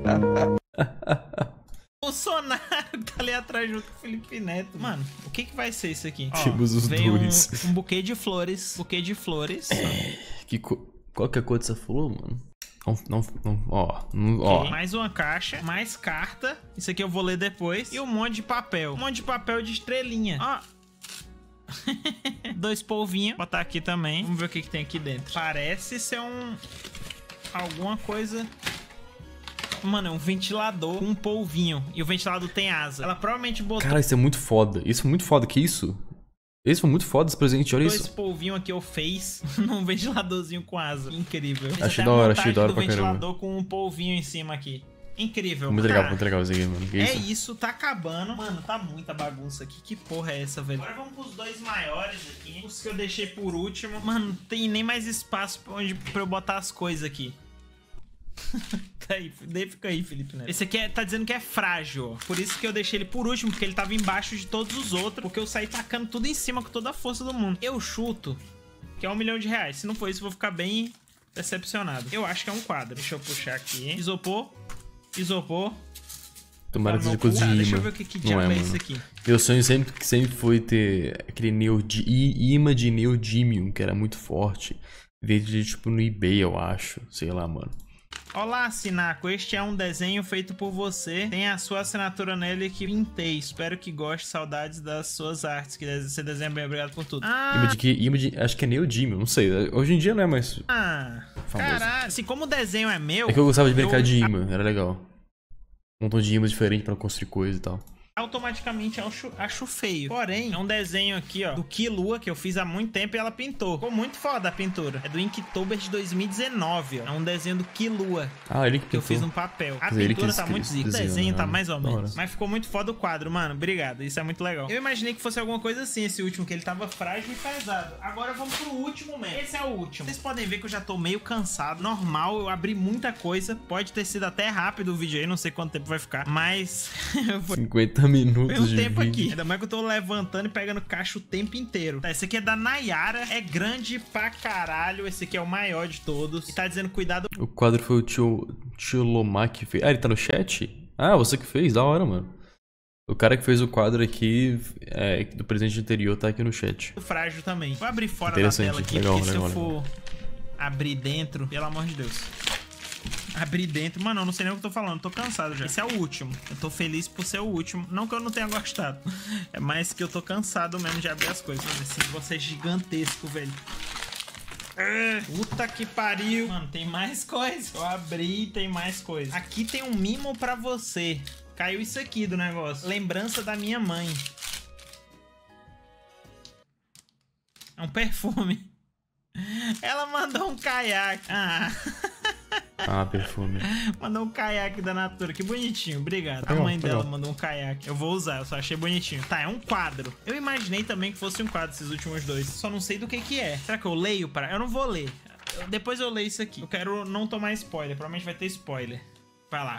Bolsonaro que tá ali atrás junto com o Felipe Neto. Mano, o que que vai ser isso aqui? Ó, Temos os veio dois. Um, um buquê de flores. Buquê de flores. Que co... Qual que é a cor que você falou, mano? Não, não, não, ó, não, ó. Ok, mais uma caixa, mais carta. Isso aqui eu vou ler depois. E um monte de papel. Um monte de papel de estrelinha. Ó. Dois polvinhos. Botar aqui também. Vamos ver o que, que tem aqui dentro. Parece ser um... alguma coisa... Mano, é um ventilador com um polvinho. E o ventilador tem asa. Ela provavelmente botou... Cara, isso é muito foda. Isso foi muito foda. Que isso? Esse foi muito foda esse presente, olha Dois isso. polvinhos aqui eu fez num ventiladorzinho com asa. Incrível. Fiz Achei até da a hora, montagem achei da hora do pra caramba. ventilador com um polvinho em cima aqui. Incrível. Muito legal, Tá. muito legal isso aqui, mano. Que É isso? isso, tá acabando. Mano, tá muita bagunça aqui. Que porra é essa, velho? Agora vamos pros dois maiores aqui. Os que eu deixei por último. Mano, não tem nem mais espaço pra, onde, pra eu botar as coisas aqui. Tá aí, daí fica aí, Felipe Neto. Esse aqui é, tá dizendo que é frágil, ó. Por isso que eu deixei ele por último, porque ele tava embaixo de todos os outros. Porque eu saí tacando tudo em cima com toda a força do mundo. Eu chuto que é um milhão de reais. Se não for isso, eu vou ficar bem decepcionado. Eu acho que é um quadro. Deixa eu puxar aqui. Isopor. Isopor. Tomara que Tá seja no coisa cu. de Tá, imã. deixa eu ver o que, que Não diabo é, é, mano. isso aqui. Meu sonho sempre, sempre foi ter aquele neodi, i- imã de neodymium, que era muito forte. Vendi tipo no eBay, eu acho. Sei lá, mano. Olá, Sinaco. Este é um desenho feito por você. Tem a sua assinatura nele que pintei. Espero que goste. Saudades das suas artes. Que você desenha bem. Obrigado por tudo. Imã Ah, de que? Imã de. Acho que é neodymium, não sei. Hoje em dia não é mais. ah Famoso. caralho. Assim, como o desenho é meu... É que eu gostava de brincar eu- de imã, era legal. Um montão de imãs diferente pra construir coisa e tal. automaticamente acho, acho feio. Porém, é um desenho aqui, ó, do Kilua, que eu fiz há muito tempo e ela pintou. Ficou muito foda a pintura. É do Inktober de dois mil e dezenove, ó. É um desenho do Kilua, Ah, ele que que eu pintou. fiz no papel. A Mas ele pintura que tá escre- muito zica. O desenhou, desenho né? tá mais ou Da hora. menos. Mas ficou muito foda o quadro, mano. Obrigado. Isso é muito legal. Eu imaginei que fosse alguma coisa assim, esse último, que ele tava frágil e pesado. Agora vamos pro último mesmo. Esse é o último. Vocês podem ver que eu já tô meio cansado. Normal, eu abri muita coisa. Pode ter sido até rápido o vídeo aí, não sei quanto tempo vai ficar. Mas... Foi cinquenta minutos Foi um de tempo vídeo. aqui. Ainda mais que eu tô levantando e pegando caixa o tempo inteiro. Tá, esse aqui é da Nayara. É grande pra caralho. Esse aqui é o maior de todos. E tá dizendo cuidado. O quadro foi o tio, tio Lomar que fez. Ah, ele tá no chat? Ah, você que fez? Da hora, mano. O cara que fez o quadro aqui é, do presente anterior tá aqui no chat. Frágil também. Vou abrir fora da Interessante, tela aqui, legal, porque legal, se eu for abrir dentro, pelo amor de Deus. Abrir dentro, mano, eu não sei nem o que eu tô falando, tô cansado já. Esse é o último. Eu tô feliz por ser o último. Não que eu não tenha gostado. É mais que eu tô cansado mesmo de abrir as coisas. Esse negócio é gigantesco, velho. Ah, puta que pariu. Mano, tem mais coisa. Eu abri e tem mais coisa. Aqui tem um mimo pra você. Caiu isso aqui do negócio. Lembrança da minha mãe. É um perfume. Ela mandou um caiaque. Ah. Ah, perfume. Mandou um caiaque da Natura. Que bonitinho, obrigado. Legal, a mãe legal. dela mandou um caiaque. Eu vou usar, eu só achei bonitinho. Tá, é um quadro. Eu imaginei também que fosse um quadro esses últimos dois. Só não sei do que que é. Será que eu leio para... Eu não vou ler. Eu- Depois eu leio isso aqui. Eu quero não tomar spoiler. Provavelmente vai ter spoiler. Vai lá.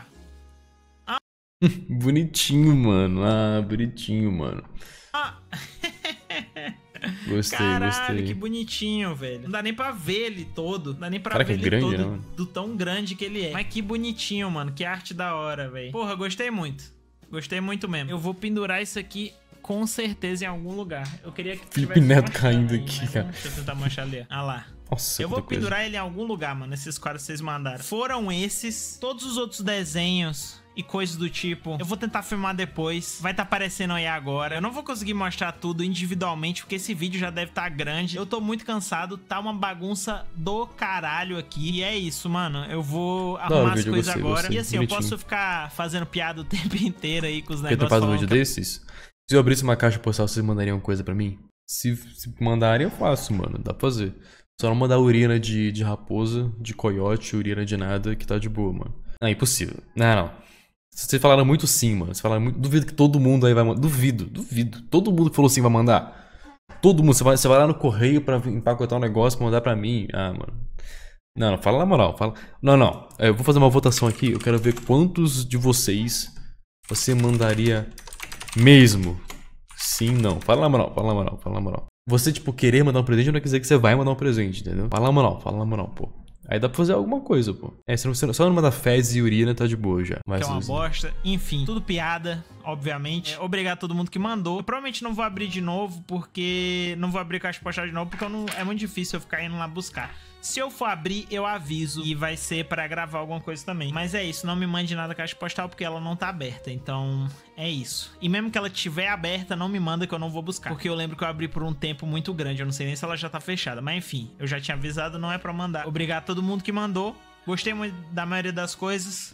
Bonitinho, mano. Ah, bonitinho, mano. Ah. Gostei, Caralho, gostei. que bonitinho, velho. Não dá nem pra ver ele todo. Não dá nem pra Cara, ver que ele grande, todo né, mano? do tão grande que ele é. Mas que bonitinho, mano. Que arte da hora, velho. Porra, gostei muito. Gostei muito mesmo. Eu vou pendurar isso aqui com certeza em algum lugar. Eu queria que Felipe tivesse Neto manchado caindo aí, aqui, mas cara. não, deixa eu tentar manchar ali. Ah lá. Nossa, Eu vou quanta coisa. pendurar ele em algum lugar, mano. Esses quadros que vocês mandaram. Foram esses. Todos os outros desenhos e coisas do tipo. Eu vou tentar filmar depois. Vai estar tá aparecendo aí agora. Eu não vou conseguir mostrar tudo individualmente, porque esse vídeo já deve estar tá grande. Eu tô muito cansado. Tá uma bagunça do caralho aqui. E é isso, mano. Eu vou arrumar Não, as vídeo, coisas gostei, agora. gostei. E assim, Bonitinho. eu posso ficar fazendo piada o tempo inteiro aí com os Quer negócios. ter um falando vídeo que- desses? Se eu abrisse uma caixa postal, vocês mandariam coisa pra mim? Se, se mandarem, eu faço, mano. Dá pra fazer. Só não mandar urina de, de raposa, de coiote, urina de nada, que tá de boa, mano. Não, impossível. Não, não. Vocês falaram muito sim, mano. Vocês falaram muito. Duvido que todo mundo aí vai mandar. Duvido, duvido. Todo mundo que falou sim vai mandar. Todo mundo. Você vai, você vai lá no correio pra empacotar um negócio pra mandar pra mim. Ah, mano. Não, não. Fala na moral. Fala... Não, não. Eu vou fazer uma votação aqui. Eu quero ver quantos de vocês você mandaria mesmo. Sim, não. Fala na moral. Fala na moral. Fala na moral. Você, tipo, querer mandar um presente não quer dizer que você vai mandar um presente, entendeu? Fala na moral. Fala na moral, pô. Aí dá pra fazer alguma coisa, pô. É, se não, só não mandar fezes e urina tá de boa já. Mas, Que é uma assim, bosta. Enfim, tudo piada, obviamente. É, obrigado a todo mundo que mandou. Eu provavelmente não vou abrir de novo, porque... Não vou abrir caixa postal de novo, porque eu não... é muito difícil eu ficar indo lá buscar. Se eu for abrir, eu aviso. E vai ser pra gravar alguma coisa também. Mas é isso, não me mande nada caixa postal, porque ela não tá aberta. Então, é isso. E mesmo que ela estiver aberta, não me manda que eu não vou buscar. Porque eu lembro que eu abri por um tempo muito grande. Eu não sei nem se ela já tá fechada. Mas enfim, eu já tinha avisado, não é pra mandar. Obrigado a todo mundo que mandou. Gostei muito da maioria das coisas.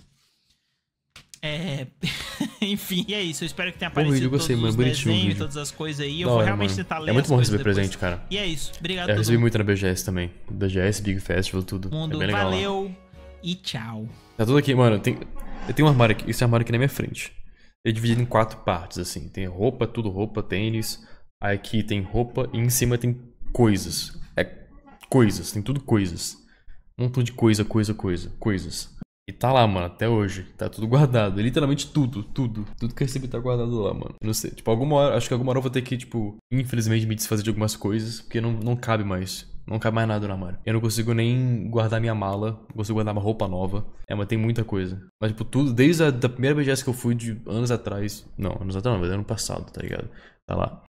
É... Enfim, e é isso. Eu espero que tenha Bom aparecido vídeo, gostei, todos mano. os Bonitinho o desenhos, vídeo. todas as coisas aí. Eu Da vou hora, realmente mano. tentar ler É muito as bom coisas receber depois. presente, cara. E é isso. Obrigado a Eu todo recebi mundo. muito na B G S também. B G S, Big Festival, tudo. mundo. É bem legal lá. Valeu e tchau. Tá tudo aqui, mano. Tem... Eu tenho um armário aqui. Esse armário aqui na minha frente. Ele é dividido em quatro partes, assim. Tem roupa, tudo roupa, tênis. Aí aqui tem roupa e em cima tem coisas. É coisas, tem tudo coisas. Um montão de coisa, coisa, coisa, coisas. E tá lá, mano, até hoje. Tá tudo guardado. Literalmente tudo, tudo. Tudo que eu recebi tá guardado lá, mano. Eu não sei. Tipo, alguma hora. Acho que alguma hora eu vou ter que, tipo, infelizmente me desfazer de algumas coisas. Porque não, não cabe mais. Não cabe mais nada no armário. Eu não consigo nem guardar minha mala. Não consigo guardar uma roupa nova. É, mas tem muita coisa. Mas, tipo, tudo. Desde a da primeira B G S que eu fui de anos atrás. Não, anos atrás não, mas ano passado, tá ligado? Tá lá.